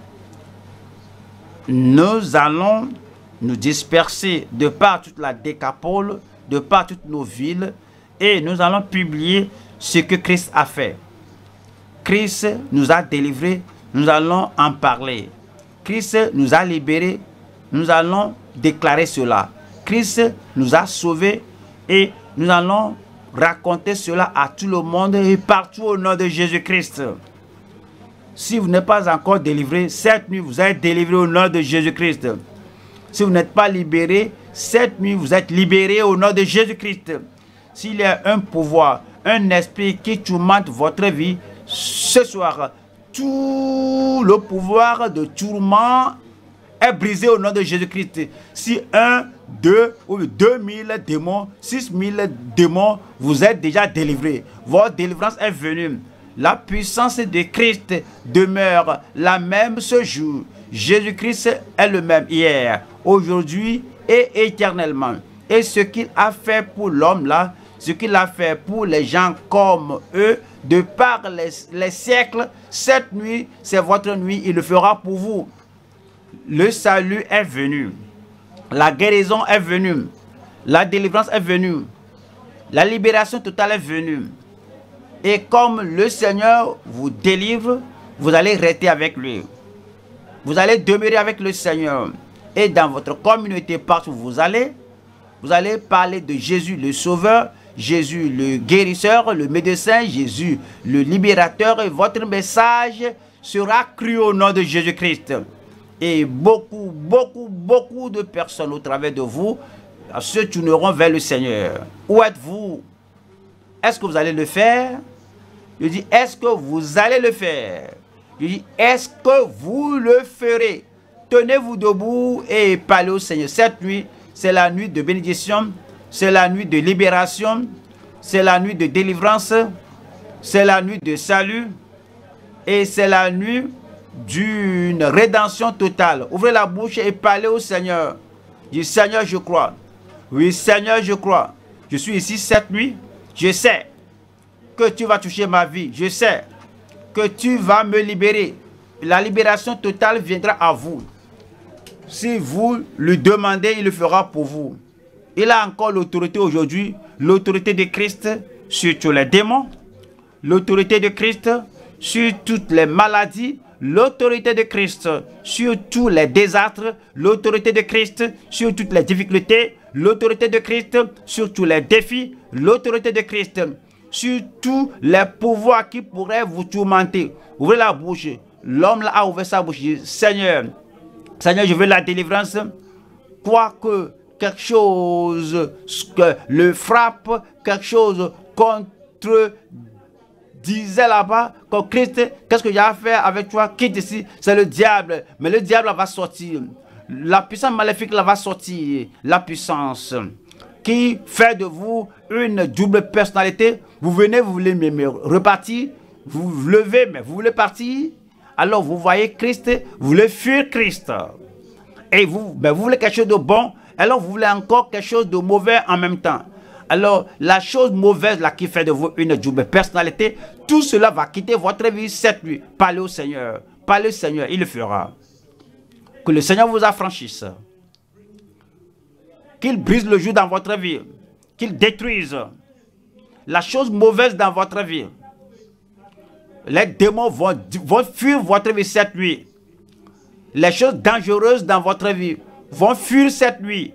Nous allons nous disperser de par toute la Décapole, de par toutes nos villes, et nous allons publier ce que Christ a fait. Christ nous a délivrés, nous allons en parler. Christ nous a libérés, nous allons déclarer cela. Christ nous a sauvés et nous allons raconter cela à tout le monde et partout au nom de Jésus-Christ. Si vous n'êtes pas encore délivré, cette nuit vous êtes délivré au nom de Jésus-Christ. Si vous n'êtes pas libéré, cette nuit vous êtes libéré au nom de Jésus-Christ. S'il y a un pouvoir, un esprit qui tourmente votre vie, ce soir, tout le pouvoir de tourment est brisé au nom de Jésus-Christ. Si un, deux ou deux mille démons, six mille démons, vous êtes déjà délivrés. Votre délivrance est venue. La puissance de Christ demeure la même ce jour. Jésus-Christ est le même hier, aujourd'hui et éternellement. Et ce qu'il a fait pour l'homme là, ce qu'il a fait pour les gens comme eux, de par les, les siècles, cette nuit, c'est votre nuit, il le fera pour vous. Le salut est venu. La guérison est venue. La délivrance est venue. La libération totale est venue. Et comme le Seigneur vous délivre, vous allez rester avec lui. Vous allez demeurer avec le Seigneur. Et dans votre communauté, partout où vous allez, vous allez parler de Jésus le Sauveur, Jésus le guérisseur, le médecin, Jésus le libérateur. Et votre message sera cru au nom de Jésus-Christ. Et beaucoup, beaucoup, beaucoup de personnes au travers de vous se tourneront vers le Seigneur. Où êtes-vous? Est-ce que vous allez le faire? Je dis, est-ce que vous allez le faire? Je dis, est-ce que vous le ferez? Tenez-vous debout et parlez au Seigneur. Cette nuit, c'est la nuit de bénédiction, c'est la nuit de libération, c'est la nuit de délivrance, c'est la nuit de salut et c'est la nuit d'une rédemption totale. Ouvrez la bouche et parlez au Seigneur. Dis, Seigneur, je crois. Oui, Seigneur, je crois. Je suis ici cette nuit. Je sais que tu vas toucher ma vie. Je sais que tu vas me libérer. La libération totale viendra à vous. Si vous lui demandez, il le fera pour vous. Il a encore l'autorité aujourd'hui, l'autorité de Christ sur tous les démons, l'autorité de Christ sur toutes les maladies, l'autorité de Christ sur tous les désastres, l'autorité de Christ sur toutes les difficultés, l'autorité de Christ sur tous les défis, l'autorité de Christ sur tous les pouvoirs qui pourraient vous tourmenter. Ouvrez la bouche. L'homme a ouvert sa bouche. Il dit, Seigneur, Seigneur, je veux la délivrance. Quoique quelque chose que le frappe, quelque chose contre disait là-bas, comme Christ, qu'est-ce que j'ai à faire avec toi? Quitte ici, c'est le diable. Mais le diable va sortir. La puissance maléfique là va sortir. La puissance qui fait de vous une double personnalité. Vous venez, vous voulez me repartir. Vous vous levez, mais vous voulez partir. Alors vous voyez Christ, vous voulez fuir Christ. Et vous, ben vous voulez quelque chose de bon. Alors vous voulez encore quelque chose de mauvais en même temps. Alors la chose mauvaise là qui fait de vous une double personnalité, tout cela va quitter votre vie cette nuit. Parlez au Seigneur. Parlez au Seigneur, il le fera. Que le Seigneur vous affranchisse. Qu'il brise le joug dans votre vie. Qu'il détruise la chose mauvaise dans votre vie. Les démons vont, vont fuir votre vie cette nuit. Les choses dangereuses dans votre vie vont fuir cette nuit.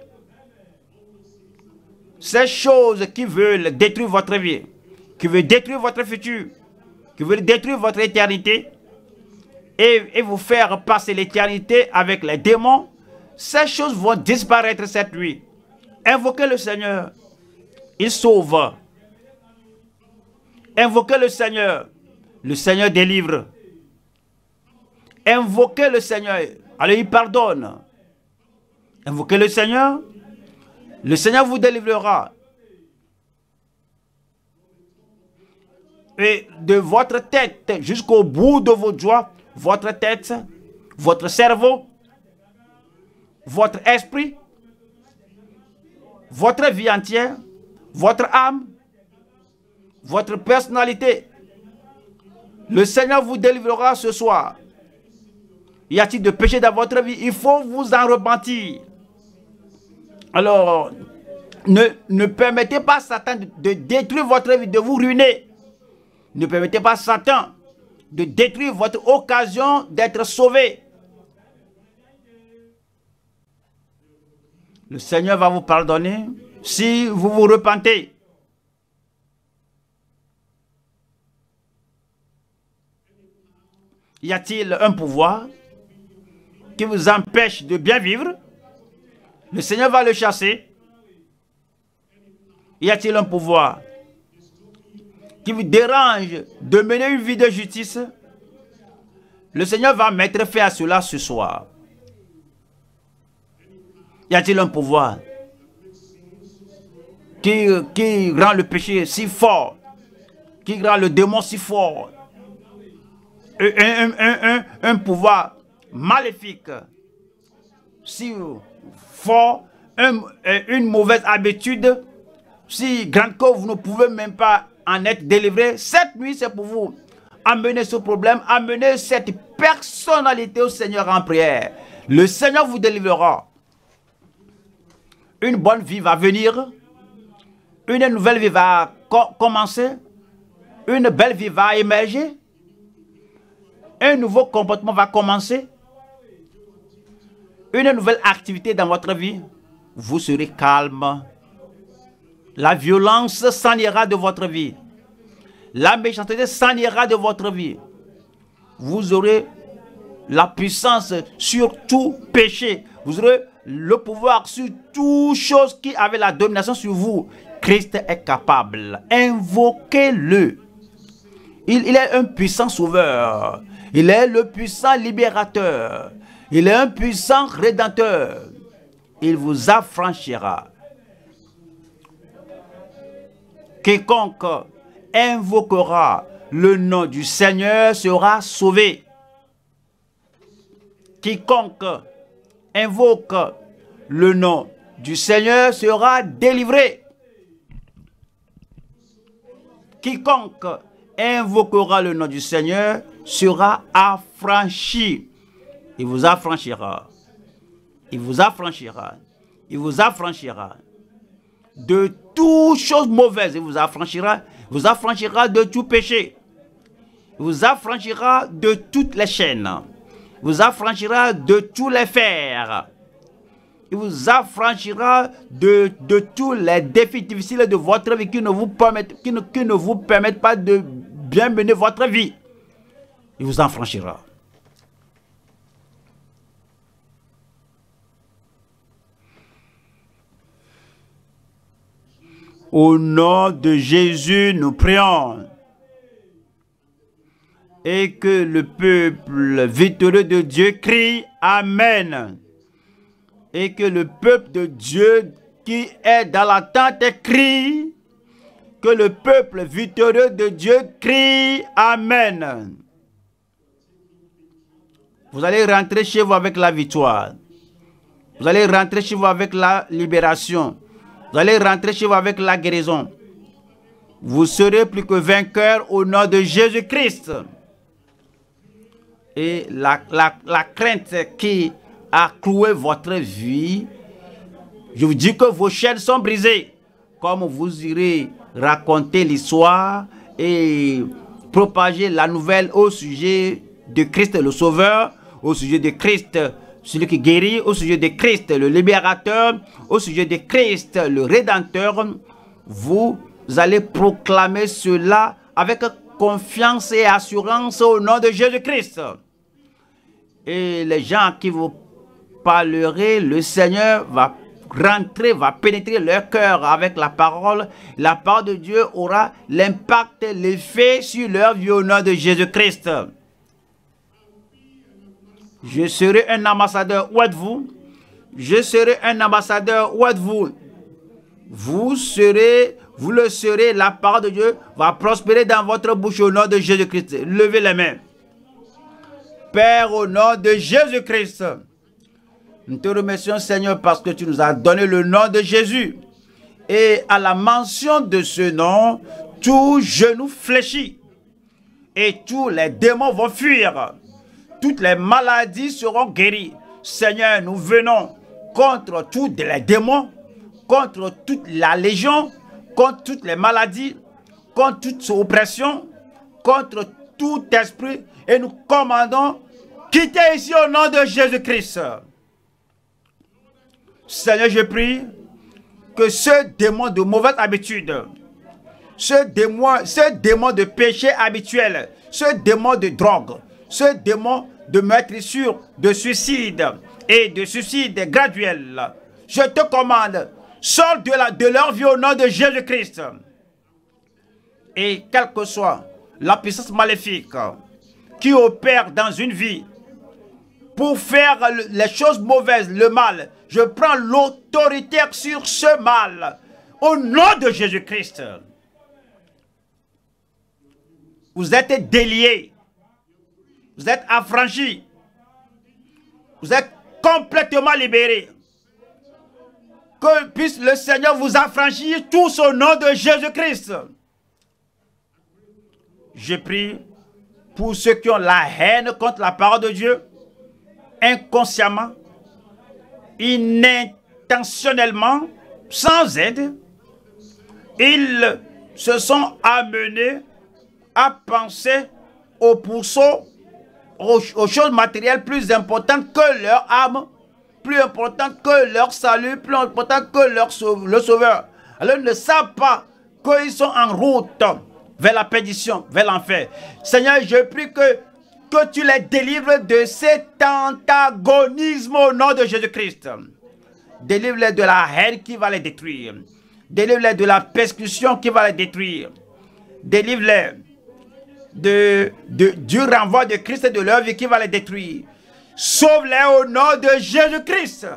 Ces choses qui veulent détruire votre vie, qui veulent détruire votre futur, qui veulent détruire votre éternité et, et vous faire passer l'éternité avec les démons, ces choses vont disparaître cette nuit. Invoquez le Seigneur. Il sauve. Invoquez le Seigneur. Le Seigneur délivre. Invoquez le Seigneur. Alors il pardonne. Invoquez le Seigneur. Le Seigneur vous délivrera. Et de votre tête jusqu'au bout de vos doigts, votre tête, votre cerveau, votre esprit, votre vie entière, votre âme, votre personnalité. Le Seigneur vous délivrera ce soir. Y a-t-il de péché dans votre vie? Il faut vous en repentir. Alors, ne, ne permettez pas à Satan de, de détruire votre vie, de vous ruiner. Ne permettez pas à Satan de détruire votre occasion d'être sauvé. Le Seigneur va vous pardonner si vous vous repentez. Y a-t-il un pouvoir qui vous empêche de bien vivre? Le Seigneur va le chasser. Y a-t-il un pouvoir qui vous dérange de mener une vie de justice? Le Seigneur va mettre fin à cela ce soir. Y a-t-il un pouvoir qui, qui rend le péché si fort, qui rend le démon si fort? Un, un, un, un, un pouvoir maléfique si fort, un, une mauvaise habitude si grande que vous ne pouvez même pas en être délivré. Cette nuit, c'est pour vous amener ce problème, amener cette personnalité au Seigneur en prière. Le Seigneur vous délivrera. Une bonne vie va venir. Une nouvelle vie va co commencer. Une belle vie va émerger. Un nouveau comportement va commencer. Une nouvelle activité dans votre vie. Vous serez calme. La violence s'en ira de votre vie. La méchanceté s'en ira de votre vie. Vous aurez la puissance sur tout péché. Vous aurez le pouvoir sur toute chose qui avait la domination sur vous. Christ est capable. Invoquez-le. Il, il est un puissant sauveur. Il est le puissant libérateur. Il est un puissant rédempteur. Il vous affranchira. Quiconque invoquera le nom du Seigneur sera sauvé. Quiconque invoque le nom du Seigneur sera délivré. Quiconque invoquera le nom du Seigneur sera affranchi. Il vous affranchira. Il vous affranchira. Il vous affranchira de toute chose mauvaise. Il vous affranchira. Il vous affranchira de tout péché. Il vous affranchira de toutes les chaînes. Il vous affranchira de tous les fers. Il vous affranchira de, de tous les défis difficiles de votre vie qui ne vous permettent, qui ne, qui ne vous permettent pas de bien mener votre vie. Il vous affranchira. Au nom de Jésus, nous prions. Et que le peuple victorieux de Dieu crie Amen. Et que le peuple de Dieu qui est dans l'attente crie. Que le peuple victorieux de Dieu crie Amen. Vous allez rentrer chez vous avec la victoire. Vous allez rentrer chez vous avec la libération. Vous allez rentrer chez vous avec la guérison. Vous serez plus que vainqueur au nom de Jésus-Christ. Et la, la, la crainte qui a cloué votre vie, je vous dis que vos chaînes sont brisées. Comme vous irez raconter l'histoire et propager la nouvelle au sujet de Christ le Sauveur, au sujet de Christ celui qui guérit, au sujet de Christ le libérateur, au sujet de Christ le rédempteur, vous allez proclamer cela avec confiance et assurance au nom de Jésus-Christ. Et les gens qui vous parlerez, le Seigneur va rentrer, va pénétrer leur cœur avec la parole. La parole de Dieu aura l'impact, l'effet sur leur vie au nom de Jésus-Christ. Je serai un ambassadeur, où êtes-vous? Je serai un ambassadeur, où êtes-vous? Vous serez, vous le serez, la parole de Dieu va prospérer dans votre bouche au nom de Jésus-Christ. Levez les mains. Père, au nom de Jésus-Christ, nous te remercions, Seigneur, parce que tu nous as donné le nom de Jésus. Et à la mention de ce nom, tout genou fléchit et tous les démons vont fuir. Toutes les maladies seront guéries. Seigneur, nous venons contre tous les démons, contre toute la légion, contre toutes les maladies, contre toute oppression, contre tout esprit et nous commandons quitter ici au nom de Jésus-Christ. Seigneur, je prie que ce démon de mauvaise habitude, ce démon, ce démon de péché habituel, ce démon de drogue, ce démon de meurtrissure, de suicide et de suicide graduel, je te commande, sors de, la, de leur vie au nom de Jésus-Christ. Et quelle que soit la puissance maléfique qui opère dans une vie pour faire les choses mauvaises, le mal, je prends l'autorité sur ce mal au nom de Jésus-Christ. Vous êtes déliés, vous êtes affranchis, vous êtes complètement libérés. Que puisse le Seigneur vous affranchir tous au nom de Jésus-Christ. Je prie pour ceux qui ont la haine contre la parole de Dieu, inconsciemment, inintentionnellement, sans aide, ils se sont amenés à penser aux pourceaux, aux, aux choses matérielles plus importantes que leur âme, plus importantes que leur salut, plus importantes que leur sauve, le Sauveur. Alors ils ne savent pas qu'ils sont en route vers la perdition, vers l'enfer. Seigneur, je prie que, que tu les délivres de cet antagonisme au nom de Jésus-Christ. Délivre-les de la haine qui va les détruire. Délivre-les de la persécution qui va les détruire. Délivre-les de, de, du renvoi de Christ et de leur vie qui va les détruire. Sauve-les au nom de Jésus-Christ.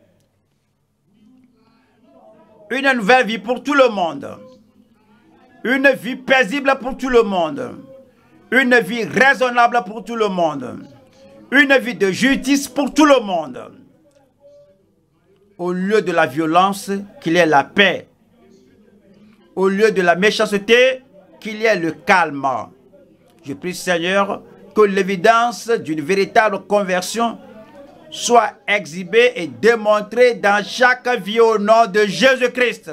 Une nouvelle vie pour tout le monde. Une vie paisible pour tout le monde. Une vie raisonnable pour tout le monde. Une vie de justice pour tout le monde. Au lieu de la violence, qu'il y ait la paix. Au lieu de la méchanceté, qu'il y ait le calme. Je prie, Seigneur, que l'évidence d'une véritable conversion soit exhibée et démontrée dans chaque vie au nom de Jésus-Christ.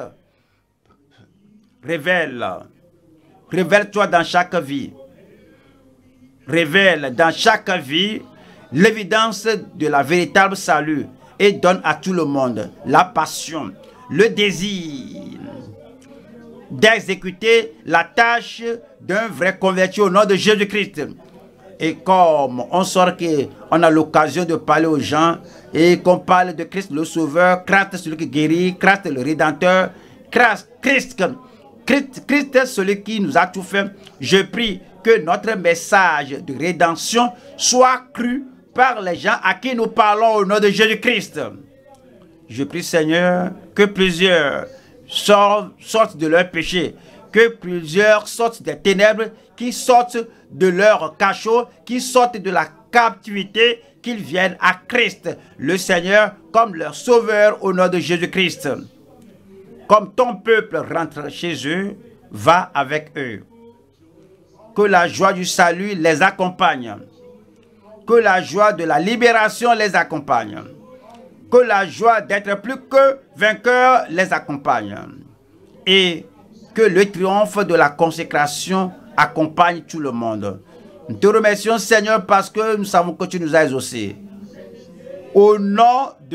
Révèle. Révèle-toi dans chaque vie. Révèle dans chaque vie l'évidence de la véritable salut et donne à tout le monde la passion, le désir d'exécuter la tâche d'un vrai converti au nom de Jésus-Christ. Et comme on sort qu'on a l'occasion de parler aux gens et qu'on parle de Christ le Sauveur, Christ celui qui guérit, Christ le Rédempteur, Christ, Christ, Christ, Christ celui qui nous a tout fait, je prie que notre message de rédemption soit cru par les gens à qui nous parlons au nom de Jésus-Christ. Je prie, Seigneur, que plusieurs sortent, sortent de leur péché, que plusieurs sortent des ténèbres, qui sortent de leur cachot, qui sortent de la captivité, qu'ils viennent à Christ, le Seigneur, comme leur sauveur au nom de Jésus-Christ. Comme ton peuple rentre chez eux, va avec eux. Que la joie du salut les accompagne. Que la joie de la libération les accompagne. Que la joie d'être plus que vainqueur les accompagne. Et que le triomphe de la consécration accompagne tout le monde. Nous te remercions, Seigneur, parce que nous savons que tu nous as exaucés. Au nom de